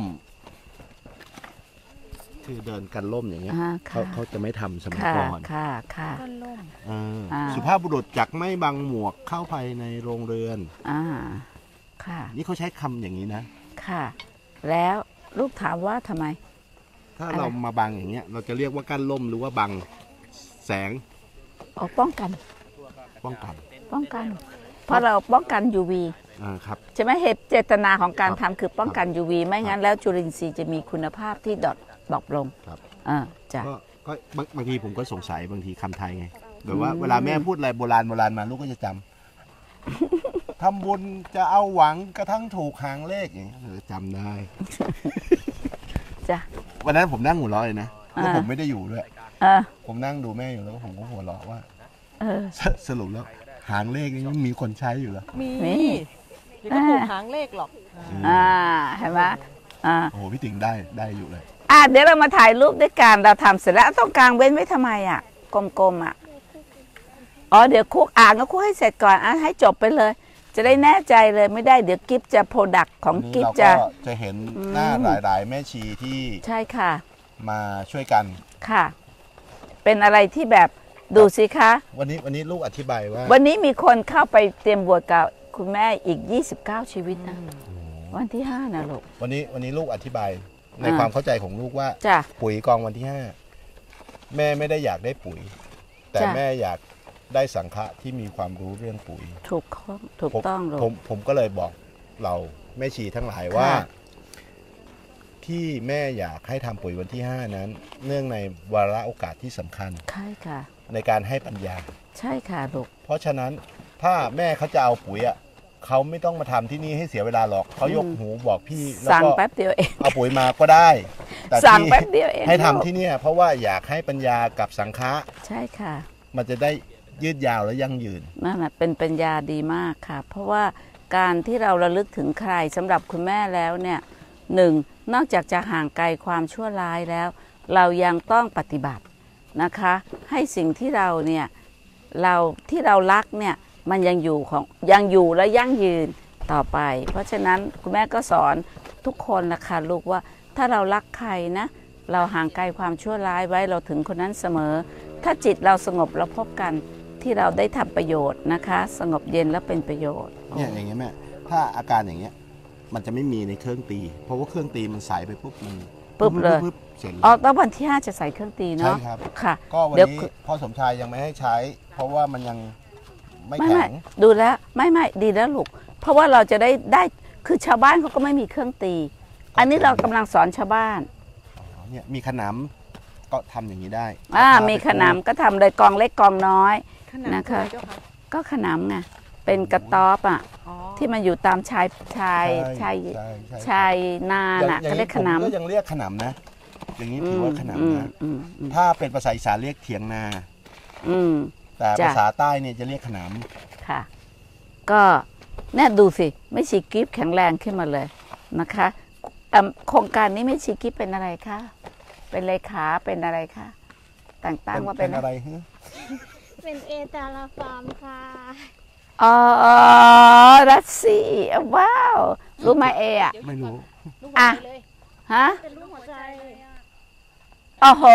คือเดินกันล่มอย่างเงี้ยอ่าค่ะเขาจะไม่ทำสมัยค่ะก่อนค่ะสุภาพบุรุษจากไม่บังหมวกเข้าไปในโรงเรือนค่ะนี่เขาใช้คำอย่างนี้นะค่ะ แล้วลูกถามว่าทำไมถ้าเรามาบังอย่างเงี้ย เราจะเรียกว่ากั้นล่มหรือว่าบังแสงอ๋อป้องกันป้องกันเพราะเราป้องกัน UV ครับใช่ไหมเหตุเจตนาของการทำคือป้องกัน UV ไม่งั้นแล้วจุลินทรีย์จะมีคุณภาพที่ดรอปลงครับจ้ะก็บางทีผมก็สงสัยบางทีคำไทยไงแบบว่าเวลาแม่พูดอะไรโบราณมาลูกก็จะจำ ทำบุญจะเอาหวังกระทั่งถูกหางเลขอย่างเงี้ยจำได้จ้ะวันนั้นผมนั่งหัวเราะเลยนะแล้วผมไม่ได้อยู่ด้วย ผมนั่งดูแม่อยู่แล้วผมก็หัวเราะว่าสรุปแล้วหางเลขนี่มีคนใช้อยู่แล้วมีเดี๋ยวก็ถูกหางเลขหรอกเห็นไหมโอ้โหพี่ติ๋งได้อยู่เลยเดี๋ยวเรามาถ่ายรูปด้วยกันเราทำเสร็จแล้วต้องกางเว้นไว้ทำไมกลมๆอ๋อเดี๋ยวคุกก็คุกให้เสร็จก่อนให้จบไปเลย จะได้แน่ใจเลยไม่ได้เดี๋ยวกิฟจะโปรดักต์ของกิฟจะเราก็จะเห็นหน้าหลายๆแม่ชีที่ใช่ค่ะมาช่วยกันค่ะ เป็นอะไรที่แบบดูสิคะวันนี้ลูกอธิบายว่าวันนี้มีคนเข้าไปเตรียมบวชกับคุณแม่อีก29ชีวิตนะวันที่5นะลูกวันนี้ลูกอธิบายในความเข้าใจของลูกว่าจ้ะปุ๋ยกองวันที่5แม่ไม่ได้อยากได้ปุ๋ย แต่จ้ะแม่อยากได้สังฆะที่มีความรู้เรื่องปุ๋ยถูกต้องลูกผมก็เลยบอกเราแม่ชีทั้งหลายว่าค่ะที่แม่อยากให้ทำปุ๋ยวันที่5นั้น เนื่องในวาระโอกาสที่สำคัญใช่ค่ะในการให้ปัญญาใช่ค่ะลูกเพราะฉะนั้นถ้าแม่เขาจะเอาปุ๋ยเขาไม่ต้องมาทำที่นี่ให้เสียเวลาหรอกเขายกหูบอกพี่แล้วสั่งก็แป๊บเดียวเองเอาปุ๋ยมาก็ได้ แต่สั่งที่แป๊บเดียวเองให้ทำที่เนี่ยเพราะว่าอยากให้ปัญญากับสังฆะใช่ค่ะมันจะได้ยืดยาวและยั่งยืนนั่นแหะเป็นปัญญาดีมากค่ะ เพราะว่าการที่เราระลึกถึงใครสำหรับคุณแม่แล้วเนี่ยหนึ่งนอกจากจะห่างไกลความชั่วร้ายแล้ว เรายังต้องปฏิบัตินะคะ ให้สิ่งที่เราเนี่ยที่เรารักเนี่ยมันยังอยู่และยั่งยืนต่อไป เพราะฉะนั้นคุณแม่ก็สอนทุกคนละค่ะลูกว่าถ้าเรารักใครนะเราห่างไกลความชั่วร้ายไว้เราถึงคนนั้นเสมอ ถ้าจิตเราสงบเราพบกันที่เราได้ทำประโยชน์นะคะ สงบเย็นและเป็นประโยชน์เนี่ยอย่างเงี้ยแม่ถ้าอาการอย่างเงี้ยมันจะไม่มีในเครื่องตี เพราะว่าเครื่องตีมันใส่ไปปุ๊บมันปุ๊บเลยเสร็จอ๋อแล้ววันที่5จะใส่เครื่องตีใช่เนาะครับค่ะก็วันเดี๋ยวนี้พ่อสมชายยังไม่ให้ใช้ เพราะว่ามันยังไม่ไม่แข็งดูแล้วไม่ดีแล้วลูกเพราะว่าเราจะได้คือชาวบ้านเขาก็ไม่มีเครื่องตี อันนี้เรากำลังสอนชาวบ้านเนี่ยมีขนำก็ทำอย่างนี้ได้มีขนำก็ทำเลยกองเล็กกองน้อยขนาดนะคะเจ้าค่ะก็ขนำไงเป็นกระต๊อบที่มันอยู่ตามชายใช่นาน่ะอย่าเขางเรีนี้ยกผขมนำก็ยังเรียกขนำนะ อย่างนี้ถือว่าขนำนะ ถ้าเป็นภาษาอีสานเรียกเถียงนา แต่จ้ะภาษาใต้เนี่ยจะเรียกขนำค่ะ ก็เนี่ยดูสิไม่ชีกิฟแข็งแรงขึ้นมาเลยนะคะโครงการนี้ไม่ชีกิฟเป็นอะไรคะเป็นเลขาเป็นอะไรคะต่างๆว่าเป็นอะไรฮะเป็นเอตาลาฟาร์มค่ะอ๋อรัสซีว้าวรู้ไหมอะไม่รู้อ่ะฮะเป็นรูปหัวใจโอ้โห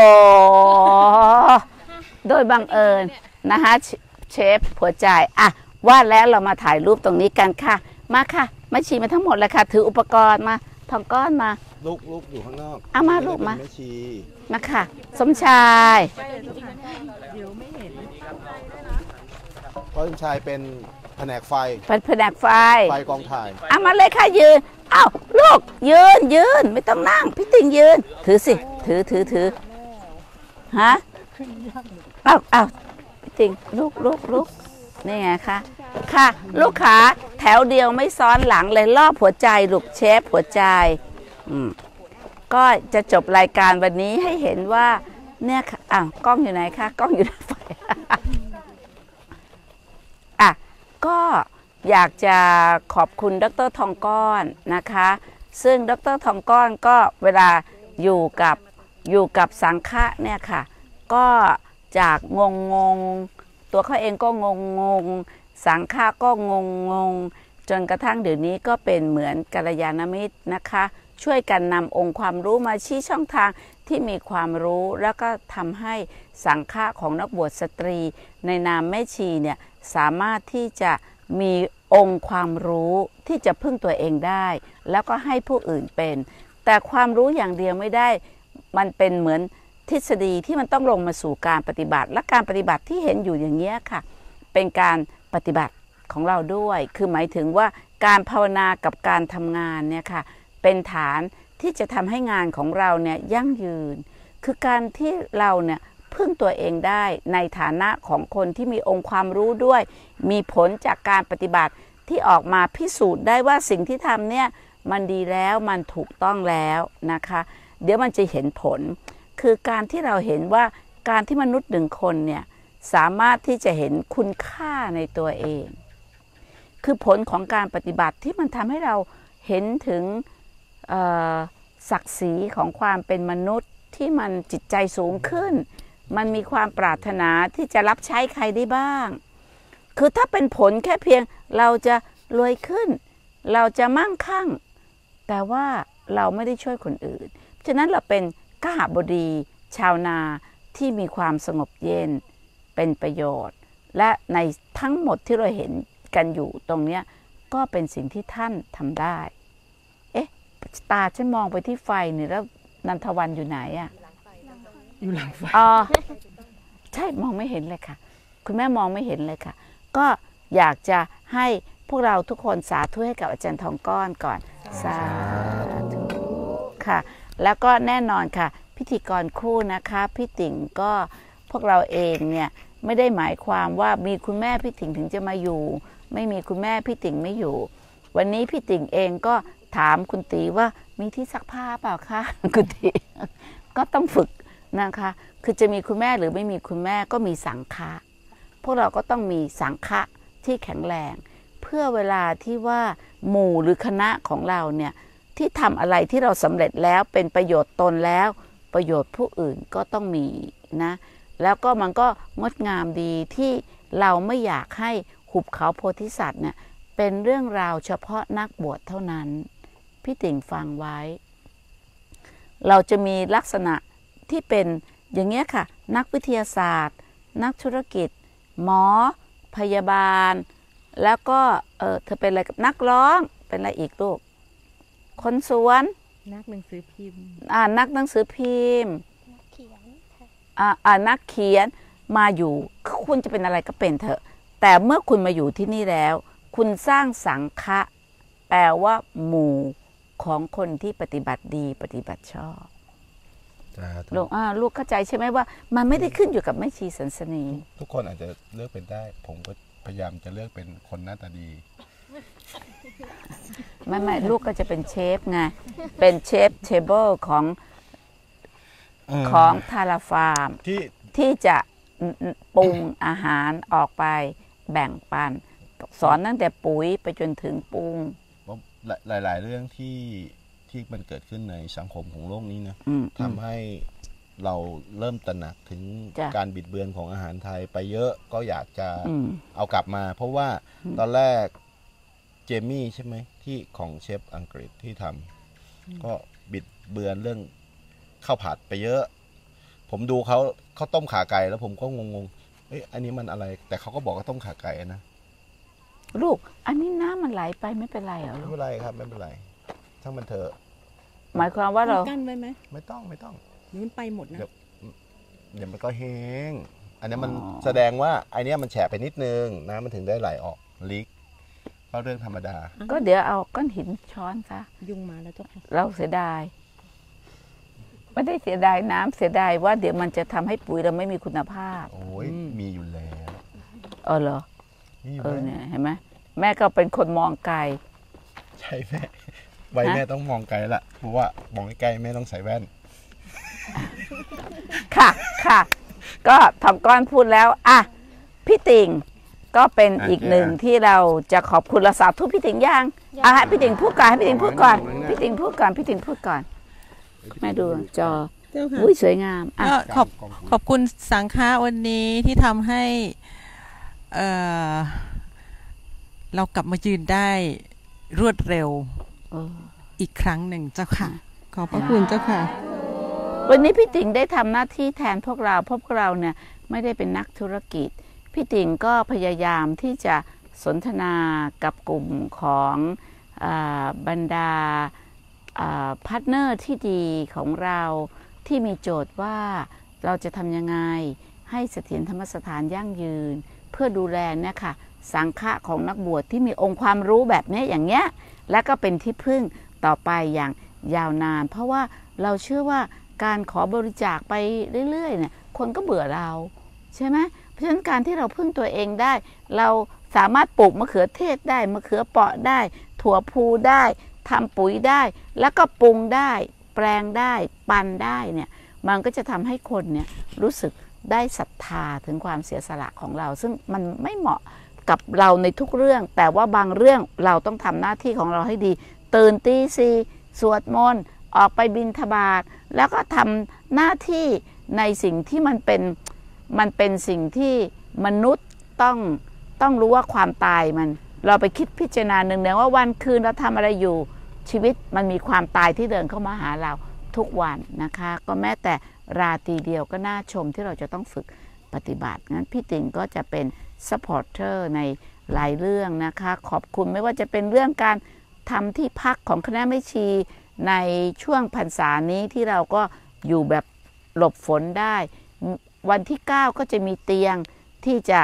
โดยบังเอิญนะคะเชฟหัวใจว่าแล้วเรามาถ่ายรูปตรงนี้กันค่ะมาค่ะมาชีมาทั้งหมดเลยค่ะถืออุปกรณ์มาทองก้อนมาลูกอยู่ข้างนอกเอามาลูกมาแม่ชีมาค่ะสมชายพ่อสมชายเป็นแผนกไฟเป็นแผนกไฟไฟกองถ่ายเอามาเลยค่ะยืนอ้าวลูกยืนไม่ต้องนั่งพี่ติงยืนถือสิถือฮะอ้าวพี่ติงลูกนี่ไงคะค่ะลูกขาแถวเดียวไม่ซ้อนหลังเลยรอบหัวใจลูกเชฟหัวใจก็จะจบรายการวันนี้ให้เห็นว่าเนี่ยค่ะกล้องอยู่ไหนคะกล้องอยู่ในไฟ ก็อยากจะขอบคุณดร.ทองก้อนนะคะซึ่งดร.ทองก้อนก็เวลาอยู่กับสังฆะเนี่ยค่ะก็จากงงตัวเขาเองก็งงสังฆะก็งงจนกระทั่งเดี๋ยวนี้ก็เป็นเหมือนกัลยาณมิตรนะคะช่วยกันนำองค์ความรู้มาชี้ช่องทางที่มีความรู้แล้วก็ทำให้สังฆะของนักบวชสตรีในนามแม่ชีเนี่ยสามารถที่จะมีองค์ความรู้ที่จะพึ่งตัวเองได้แล้วก็ให้ผู้อื่นเป็นแต่ความรู้อย่างเดียวไม่ได้มันเป็นเหมือนทฤษฎีที่มันต้องลงมาสู่การปฏิบัติและการปฏิบัติที่เห็นอยู่อย่างนี้ค่ะเป็นการปฏิบัติของเราด้วยคือหมายถึงว่าการภาวนากับการทำงานเนี่ยค่ะเป็นฐานที่จะทำให้งานของเราเนี่ยยั่งยืนคือการที่เราเนี่ยพึ่งตัวเองได้ในฐานะของคนที่มีองค์ความรู้ด้วยมีผลจากการปฏิบัติที่ออกมาพิสูจน์ได้ว่าสิ่งที่ทำเนี่ยมันดีแล้วมันถูกต้องแล้วนะคะเดี๋ยวมันจะเห็นผลคือการที่เราเห็นว่าการที่มนุษย์หนึ่งคนเนี่ยสามารถที่จะเห็นคุณค่าในตัวเองคือผลของการปฏิบัติที่มันทำให้เราเห็นถึงศักดิ์ศรีของความเป็นมนุษย์ที่มันจิตใจสูงขึ้นมันมีความปรารถนาที่จะรับใช้ใครได้บ้างคือถ้าเป็นผลแค่เพียงเราจะรวยขึ้นเราจะมั่งคั่งแต่ว่าเราไม่ได้ช่วยคนอื่นฉะนั้นเราเป็นกหบดีชาวนาที่มีความสงบเย็นเป็นประโยชน์และในทั้งหมดที่เราเห็นกันอยู่ตรงนี้ก็เป็นสิ่งที่ท่านทำได้ตาฉันมองไปที่ไฟเนี่ยแล้วนันทวันอยู่ไหนอ่ะอยู่หลังไฟใช่มองไม่เห็นเลยค่ะคุณแม่มองไม่เห็นเลยค่ะก็อยากจะให้พวกเราทุกคนสาธุให้กับอาจารย์ทองก้อนก่อนสาธุค่ะแล้วก็แน่นอนค่ะพิธีกรคู่นะคะพี่ติ๋งก็พวกเราเองเนี่ยไม่ได้หมายความว่ามีคุณแม่พี่ติ๋งถึงจะมาอยู่ไม่มีคุณแม่พี่ติ๋งไม่อยู่วันนี้พี่ติ๋งเองก็ถามคุณตีว่ามีที่ซักผ้าเปล่าคะคุณตีก็ต้องฝึกนะคะคือจะมีคุณแม่หรือไม่มีคุณแม่ก็มีสังฆะพวกเราก็ต้องมีสังฆะที่แข็งแรงเพื่อเวลาที่ว่าหมู่หรือคณะของเราเนี่ยที่ทำอะไรที่เราสำเร็จแล้วเป็นประโยชน์ตนแล้วประโยชน์ผู้อื่นก็ต้องมีนะแล้วก็มันก็งดงามดีที่เราไม่อยากให้หุบเขาโพธิสัตว์เนี่ยเป็นเรื่องราวเฉพาะนักบวชเท่านั้นพี่ติ่งฟังไว้เราจะมีลักษณะที่เป็นอย่างเงี้ยค่ะนักวิทยาศาสตร์นักธุรกิจหมอพยาบาลแล้วก็เธอเป็นอะไรกับนักร้องเป็นอะไรอีกลูกคนสวนนักหนังสือพิมพ์นักหนังสือพิมพ์นักเขียนมาอยู่คุณจะเป็นอะไรก็เป็นเถอะแต่เมื่อคุณมาอยู่ที่นี่แล้วคุณสร้างสังฆะแปลว่าหมู่ของคนที่ปฏิบัติดีปฏิบัติชอบลูกเข้าใจใช่ไหมว่ามันไม่ได้ขึ้นอยู่กับแม่ชีสันสนีทุกคนอาจจะเลือกเป็นได้ผมก็พยายามจะเลือกเป็นคนหน้าตาดีไม่ลูกก็จะเป็นเชฟไงเป็นเชฟเทเบิลของทาราฟาร์มที่จะปรุงอาหารออกไปแบ่งปันสอนตั้งแต่ปุ๋ยไปจนถึงปรุงหลายๆเรื่องที่มันเกิดขึ้นในสังคมของโลกนี้นะทำให้เราเริ่มตระหนักถึงการบิดเบือนของอาหารไทยไปเยอะก็อยากจะเอากลับมาเพราะว่าตอนแรกเจมี่ใช่ไหมที่ของเชฟอังกฤษที่ทำก็บิดเบือนเรื่องข้าวผัดไปเยอะผมดูเขาต้มขาไก่แล้วผมก็งงๆอันนี้มันอะไรแต่เขาก็บอกว่าต้มขาไก่นะลูกอันนี้น้ำมันไหลไปไม่เป็นไรเหรอไม่เป็นไรครับไม่เป็นไรทั้งมันเถอะหมายความว่าเรากั้นไว้ไหมไม่ต้องมันไปหมดนะเดี๋ยวมันก็แห้งอันนี้มันแสดงว่าไอเนี้ยมันแฉะไปนิดนึงน้ำมันถึงได้ไหลออกลิกก็เรื่องธรรมดาก็เดี๋ยวเอาก้อนหินช้อนซะยุ่งมาแล้วเจ้าค่ะเราเสียดายไม่ได้เสียดายน้ำเสียดายว่าเดี๋ยวมันจะทำให้ปุ๋ยเราไม่มีคุณภาพโอ้ยมีอยู่แล้วเหรอเนี่ยเห็นไหมแม่ก็เป็นคนมองไกลใช่แม่ไว้แม่ต้องมองไกลละเพราะว่ามองใกล้ๆแม่ต้องใส่แว่นค่ะค่ะก็ทองก้อนพูดแล้วอ่ะพี่ติ่งก็เป็นอีกหนึ่งที่เราจะขอบคุณเราสาธุพี่ติ่งยังให้พี่ติ่งพูดก่อนให้พี่ติ่งพูดก่อนพี่ติ่งพูดก่อนพี่ติ่งพูดก่อนแม่ดูจออุ้ยสวยงามอ่ะก็ขอบคุณสังฆะวันนี้ที่ทำให้เรากลับมายืนได้รวดเร็วอีกครั้งหนึ่งเจ้าค่ะขอบพระคุณเจ้าค่ะวันนี้พี่ติ่งได้ทำหน้าที่แทนพวกเราเพราะพวกเราเนี่ยไม่ได้เป็นนักธุรกิจพี่ติ่งก็พยายามที่จะสนทนากับกลุ่มของบรรดาพาร์ทเนอร์ที่ดีของเราที่มีโจทย์ว่าเราจะทำยังไงให้เสถียรธรรมสถานยั่งยืนเพื่อดูแลเนี่ยค่ะสังฆะของนักบวชที่มีองค์ความรู้แบบนี้อย่างเงี้ยและก็เป็นที่พึ่งต่อไปอย่างยาวนานเพราะว่าเราเชื่อว่าการขอบริจาคไปเรื่อยๆเนี่ยคนก็เบื่อเราใช่ไหมเพราะฉะนั้นการที่เราพึ่งตัวเองได้เราสามารถปลูกมะเขือเทศได้มะเขือเปราะได้ถั่วพูได้ทำปุ๋ยได้แล้วก็ปรุงได้แปลงได้ปันได้เนี่ยมันก็จะทำให้คนเนี่ยรู้สึกได้ศรัทธาถึงความเสียสละของเราซึ่งมันไม่เหมาะกับเราในทุกเรื่องแต่ว่าบางเรื่องเราต้องทำหน้าที่ของเราให้ดีตื่นตีสี่สวดมนต์ออกไปบิณฑบาตแล้วก็ทำหน้าที่ในสิ่งที่มันเป็นสิ่งที่มนุษย์ต้องรู้ว่าความตายมันเราไปคิดพิจารณาหนึ่งว่าวันคืนเราทำอะไรอยู่ชีวิตมันมีความตายที่เดินเข้ามาหาเราทุกวันนะคะก็แม้แต่ราตรีเดียวก็น่าชมที่เราจะต้องฝึกปฏิบัติงั้นพี่ติ่งก็จะเป็นซัพพอร์เตอร์ในหลายเรื่องนะคะขอบคุณไม่ว่าจะเป็นเรื่องการทำที่พักของคณะแม่ชีในช่วงพรรษานี้ที่เราก็อยู่แบบหลบฝนได้วันที่9ก็จะมีเตียงที่จะ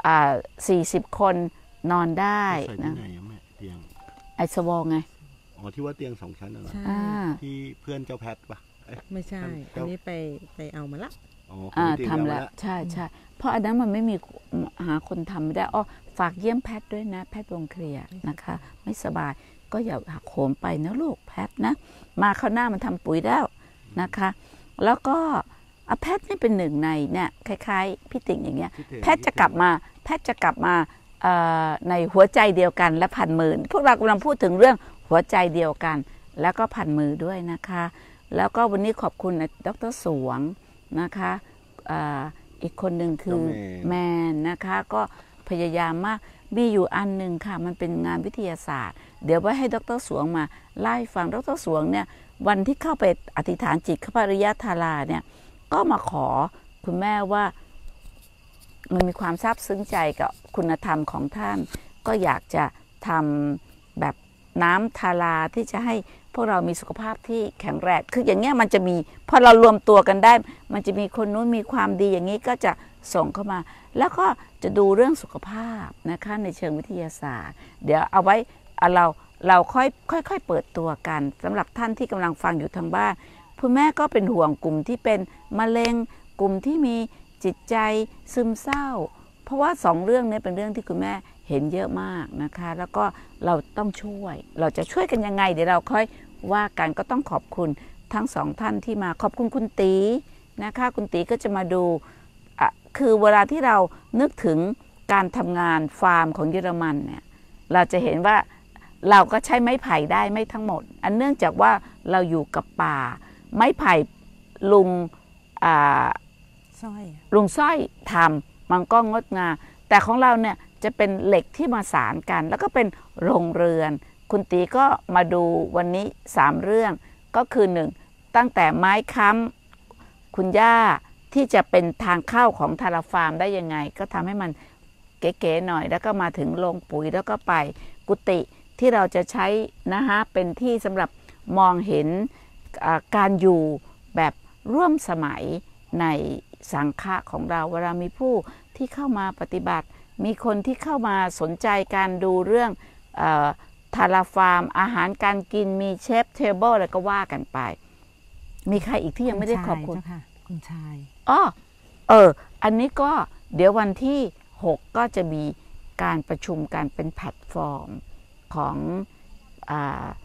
40 คนนอนได้นะไอสวองไงอ๋อที่ว่าเตียง2 ชั้นเหรอที่เพื่อนเจ้าแพทปะไม่ใช่อันนี้ไปเอามาละทำแล้วใช่ใช่เพราะอันนั้นมันไม่มีหาคนทำไม่ได้ฝากเยี่ยมแพทด้วยนะแพทวงเคลียร์นะคะไม่สบายก็อย่าหักโหมไปนะลูกแพทนะมาเข้าหน้ามันทำปุ๋ยแล้วนะคะแล้วก็แพทนี่เป็นหนึ่งในเนี่ยคล้ายๆพี่ติ่งอย่างเงี้ยแพทจะกลับมาในหัวใจเดียวกันและพันมือพวกเรากำลังพูดถึงเรื่องหัวใจเดียวกันแล้วก็พันมือด้วยนะคะแล้วก็วันนี้ขอบคุณดร.สวงนะคะอีกคนหนึ่งคือแมนนะคะก็พยายามมากมีอยู่อันหนึ่งค่ะมันเป็นงานวิทยาศาสตร์เดี๋ยวไว้ให้ดร.สวงมาไล่ฟังดร.สวงเนี่ยวันที่เข้าไปอธิษฐานจิตข้าพริยธาราเนี่ยก็มาขอคุณแม่ว่ามันมีความซาบซึ้งใจกับคุณธรรมของท่านก็อยากจะทำแบบน้ำทาราที่จะให้พวกเรามีสุขภาพที่แข็งแรงคืออย่างเงี้ยมันจะมีพอเรารวมตัวกันได้มันจะมีคนนู้นมีความดีอย่างนี้ก็จะส่งเข้ามาแล้วก็จะดูเรื่องสุขภาพนะคะในเชิงวิทยาศาสตร์เดี๋ยวเอาไว้เราค่อยเปิดตัวกันสำหรับท่านที่กำลังฟังอยู่ทางบ้านคุณแม่ก็เป็นห่วงกลุ่มที่เป็นมะเร็งกลุ่มที่มีจิตใจซึมเศร้าเพราะว่า2 เรื่องนี้เป็นเรื่องที่คุณแม่เห็นเยอะมากนะคะแล้วก็เราต้องช่วยเราจะช่วยกันยังไงเดี๋ยวเราค่อยว่ากันก็ต้องขอบคุณทั้ง2 ท่านที่มาขอบคุณคุณตีนะคะคุณตีก็จะมาดูคือเวลาที่เรานึกถึงการทำงานฟาร์มของเยอรมันเนี่ยเราจะเห็นว่าเราก็ใช้ไม้ไผ่ได้ไม่ทั้งหมดอันเนื่องจากว่าเราอยู่กับป่าไม้ไผ่ลุงสร้อยทำมันก็งดงามแต่ของเราเนี่ยจะเป็นเหล็กที่มาสานกันแล้วก็เป็นโรงเรือนคุณตีก็มาดูวันนี้3 เรื่องก็คือ1ตั้งแต่ไม้ค้ำคุณย่าที่จะเป็นทางเข้าของทาราฟาร์มได้ยังไงก็ทำให้มันเก๋ๆหน่อยแล้วก็มาถึงโรงปุ๋ยแล้วก็ไปกุฏิที่เราจะใช้นะคะเป็นที่สำหรับมองเห็นการอยู่แบบร่วมสมัยในสังฆะของเราเวลามีผู้ที่เข้ามาปฏิบัติมีคนที่เข้ามาสนใจการดูเรื่องทาราฟาร์มอาหารการกินมีเชฟเทเบิลอะไรก็ว่ากันไปมีใครอีกที่ยังไม่ได้ขอบคุณคุณชายอันนี้ก็เดี๋ยววันที่6ก็จะมีการประชุมกันเป็นแพลตฟอร์มของ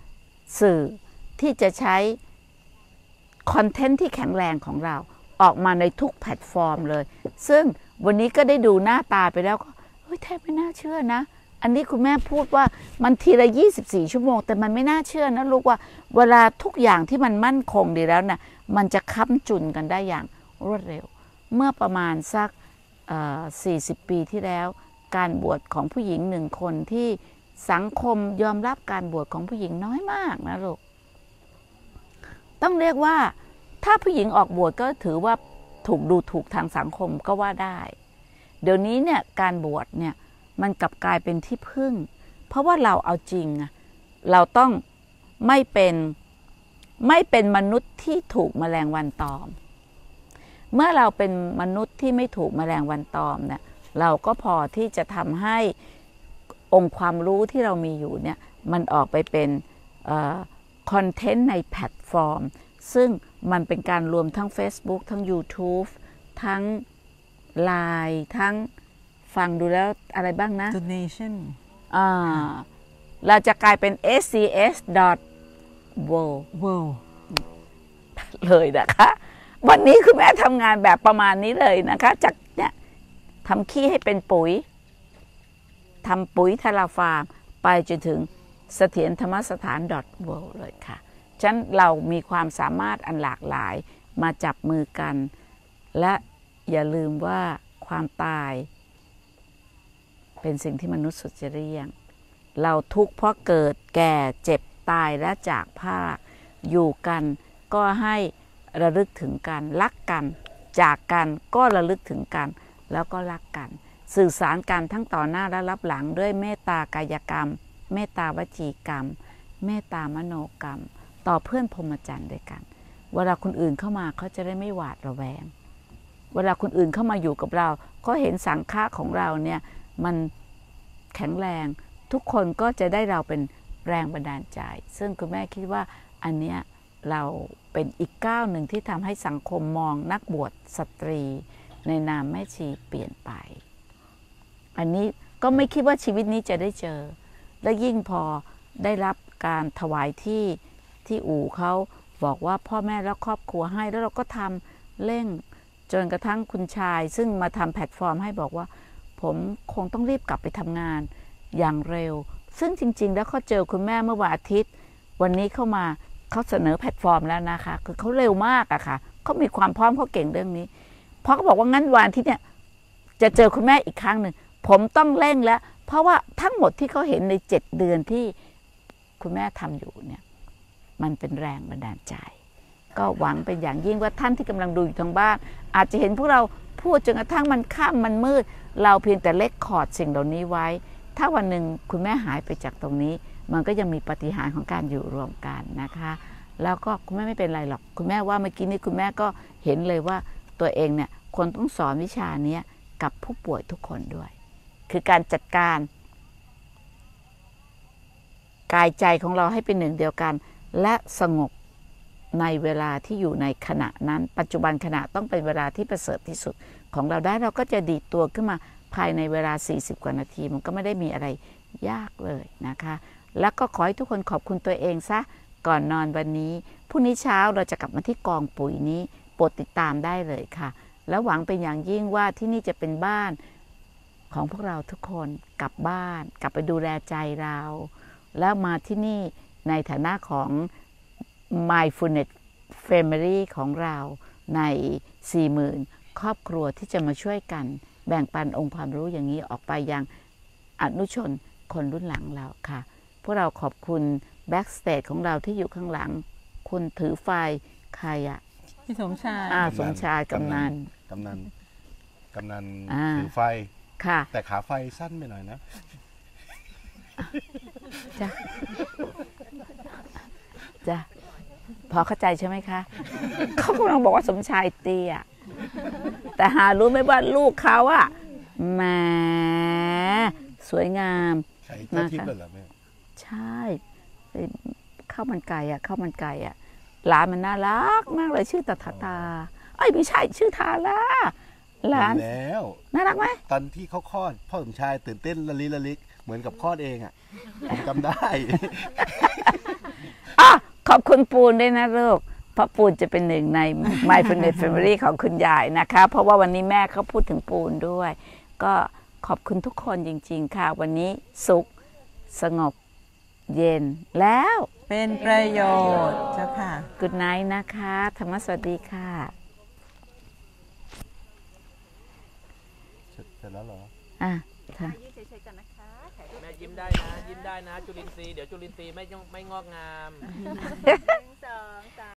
สื่อที่จะใช้คอนเทนต์ที่แข็งแรงของเราออกมาในทุกแพลตฟอร์มเลยซึ่งวันนี้ก็ได้ดูหน้าตาไปแล้วก็เฮ้ยแทบไม่น่าเชื่อนะอันนี้คุณแม่พูดว่ามันทีละ24 ชั่วโมงแต่มันไม่น่าเชื่อนะลูกว่าเวลาทุกอย่างที่มันมั่นคงดีแล้วนะมันจะค้ำจุนกันได้อย่างรวดเร็วเมื่อประมาณสัก40 ปีที่แล้วการบวชของผู้หญิง1 คนที่สังคมยอมรับการบวชของผู้หญิงน้อยมากนะลูกต้องเรียกว่าถ้าผู้หญิงออกบวชก็ถือว่าถูกดูถูกทางสังคมก็ว่าได้เดี๋ยวนี้เนี่ยการบวชเนี่ยมันกลับกลายเป็นที่พึ่งเพราะว่าเราเอาจริงเราต้องไม่เป็นมนุษย์ที่ถูกแมลงวันตอมเมื่อเราเป็นมนุษย์ที่ไม่ถูกแมลงวันตอมเนี่ยเราก็พอที่จะทำให้องค์ความรู้ที่เรามีอยู่เนี่ยมันออกไปเป็นคอนเทนต์ในแพลตฟอร์มซึ่งมันเป็นการรวมทั้ง Facebook ทั้ง YouTube ทั้ง Line ทั้งฟังดูแล้วอะไรบ้างนะ donation เราจะกลายเป็น scs.world เลยนะคะวันนี้คุณแม่ทำงานแบบประมาณนี้เลยนะคะจากเนี่ยทำขี้ให้เป็นปุ๋ยทำปุ๋ยทาราฟาร์มไปจนถึงเสถียรธรรมสถาน .world เลยค่ะฉะนั้นเรามีความสามารถอันหลากหลายมาจับมือกันและอย่าลืมว่าความตายเป็นสิ่งที่มนุษย์สุดจะเรียงเราทุกข์เพราะเกิดแก่เจ็บตายและจากพรากอยู่กันก็ให้ระลึกถึงกันรักกันจากกันก็ระลึกถึงกันแล้วก็รักกันสื่อสารกันทั้งต่อหน้าและรับหลังด้วยเมตตากายกรรมเมตตาวจีกรรมเมตตามโนกรรมต่อเพื่อนพรหมจรรย์ด้วยกันเวลาคนอื่นเข้ามาเขาจะได้ไม่หวาดระแวงเวลาคนอื่นเข้ามาอยู่กับเราก็เห็นสังฆะของเราเนี่ยมันแข็งแรงทุกคนก็จะได้เราเป็นแรงบันดาลใจซึ่งคุณแม่คิดว่าอันเนี้ยเราเป็นอีกก้าวหนึ่งที่ทำให้สังคมมองนักบวชสตรีในนามแม่ชีเปลี่ยนไปอันนี้ก็ไม่คิดว่าชีวิตนี้จะได้เจอและยิ่งพอได้รับการถวายที่อู่เขาบอกว่าพ่อแม่และครอบครัวให้แล้วเราก็ทำเร่งจนกระทั่งคุณชายซึ่งมาทำแพลตฟอร์มให้บอกว่าผมคงต้องรีบกลับไปทำงานอย่างเร็วซึ่งจริงๆแล้วเขาเจอคุณแม่เมื่อวันอาทิตย์วันนี้เข้ามาเขาเสนอแพลตฟอร์มแล้วนะคะคือเขาเร็วมากอะค่ะเขามีความพร้อมเขาเก่งเรื่องนี้เพราะเขาบอกว่างั้นวันที่เนี่ยจะเจอคุณแม่อีกครั้งหนึ่งผมต้องเร่งแล้วเพราะว่าทั้งหมดที่เขาเห็นใน7 เดือนที่คุณแม่ทำอยู่เนี่ยมันเป็นแรงบันดาลใจก็หวังเป็นอย่างยิ่งว่าท่านที่กำลังดูอยู่ทางบ้านอาจจะเห็นพวกเราพูดจนกระทั่งมันค่ำมันมืดเราเพียงแต่เล็กคอร์ดสิ่งเหล่านี้ไว้ถ้าวันหนึ่งคุณแม่หายไปจากตรงนี้มันก็ยังมีปาฏิหาริย์ของการอยู่รวมกันนะคะแล้วก็คุณแม่ไม่เป็นไรหรอกคุณแม่ว่าเมื่อกี้นี้คุณแม่ก็เห็นเลยว่าตัวเองเนี่ยคนต้องสอนวิชานี้กับผู้ป่วยทุกคนด้วยคือการจัดการกายใจของเราให้เป็นหนึ่งเดียวกันและสงบในเวลาที่อยู่ในขณะนั้นปัจจุบันขณะต้องเป็นเวลาที่ประเสริฐที่สุดของเราได้เราก็จะดีดตัวขึ้นมาภายในเวลา40 กว่านาทีมันก็ไม่ได้มีอะไรยากเลยนะคะแล้วก็ขอให้ทุกคนขอบคุณตัวเองซะก่อนนอนวันนี้พรุ่งนี้เช้าเราจะกลับมาที่กองปุ๋ยนี้โปรดติดตามได้เลยค่ะแล้วหวังเป็นอย่างยิ่งว่าที่นี่จะเป็นบ้านของพวกเราทุกคนกลับบ้านกลับไปดูแลใจเราแล้วมาที่นี่ในฐานะของ Mindfulness Family ของเราใน 40,000 ครอบครัวที่จะมาช่วยกันแบ่งปันองค์ความรู้อย่างนี้ออกไปยังอนุชนคนรุ่นหลังเราค่ะพวกเราขอบคุณแบ็กสเตจของเราที่อยู่ข้างหลังคุณถือไฟใครอะพี่สมชายสมชายกำนันถือไฟค่ะแต่ขาไฟสั้นไปหน่อยนะจ้ะพอเข้าใจใช่ไหมคะเขากำลังบอกว่าสมชายเตี้ยแต่หารู้ไหมว่าลูกเขาอะแหมสวยงามนะคะใช่ข้าวมันไก่อะข้าวมันไก่อะร้านมันน่ารักมากเลยชื่อตาไม่ใช่ชื่อทาร่าร้านแล้วน่ารักไหมตอนที่เขาคลอดพ่อสมชายตื่นเต้นละลิเหมือนกับคลอดเองอ่ะผมจำได้อ่ะขอบคุณปูนด้วยนะลูกเพราะปูนจะเป็นหนึ่งใน Mindfulness Family ของคุณยายนะคะเพราะว่าวันนี้แม่เขาพูดถึงปูนด้วย ก็ขอบคุณทุกคนจริงๆค่ะวันนี้สุขสงบเย็นแล้วเป็นประโยชน์เจ้าค่ะ Good night นะคะธรรมสวัสดีค่ะเสร็จแล้วเหรออ่ะค่ะแม่ยิ้มได้นะ ยิ้มได้นะ จุลินทรีย์เดี๋ยวจุลินทรีย์ไม่งอกงาม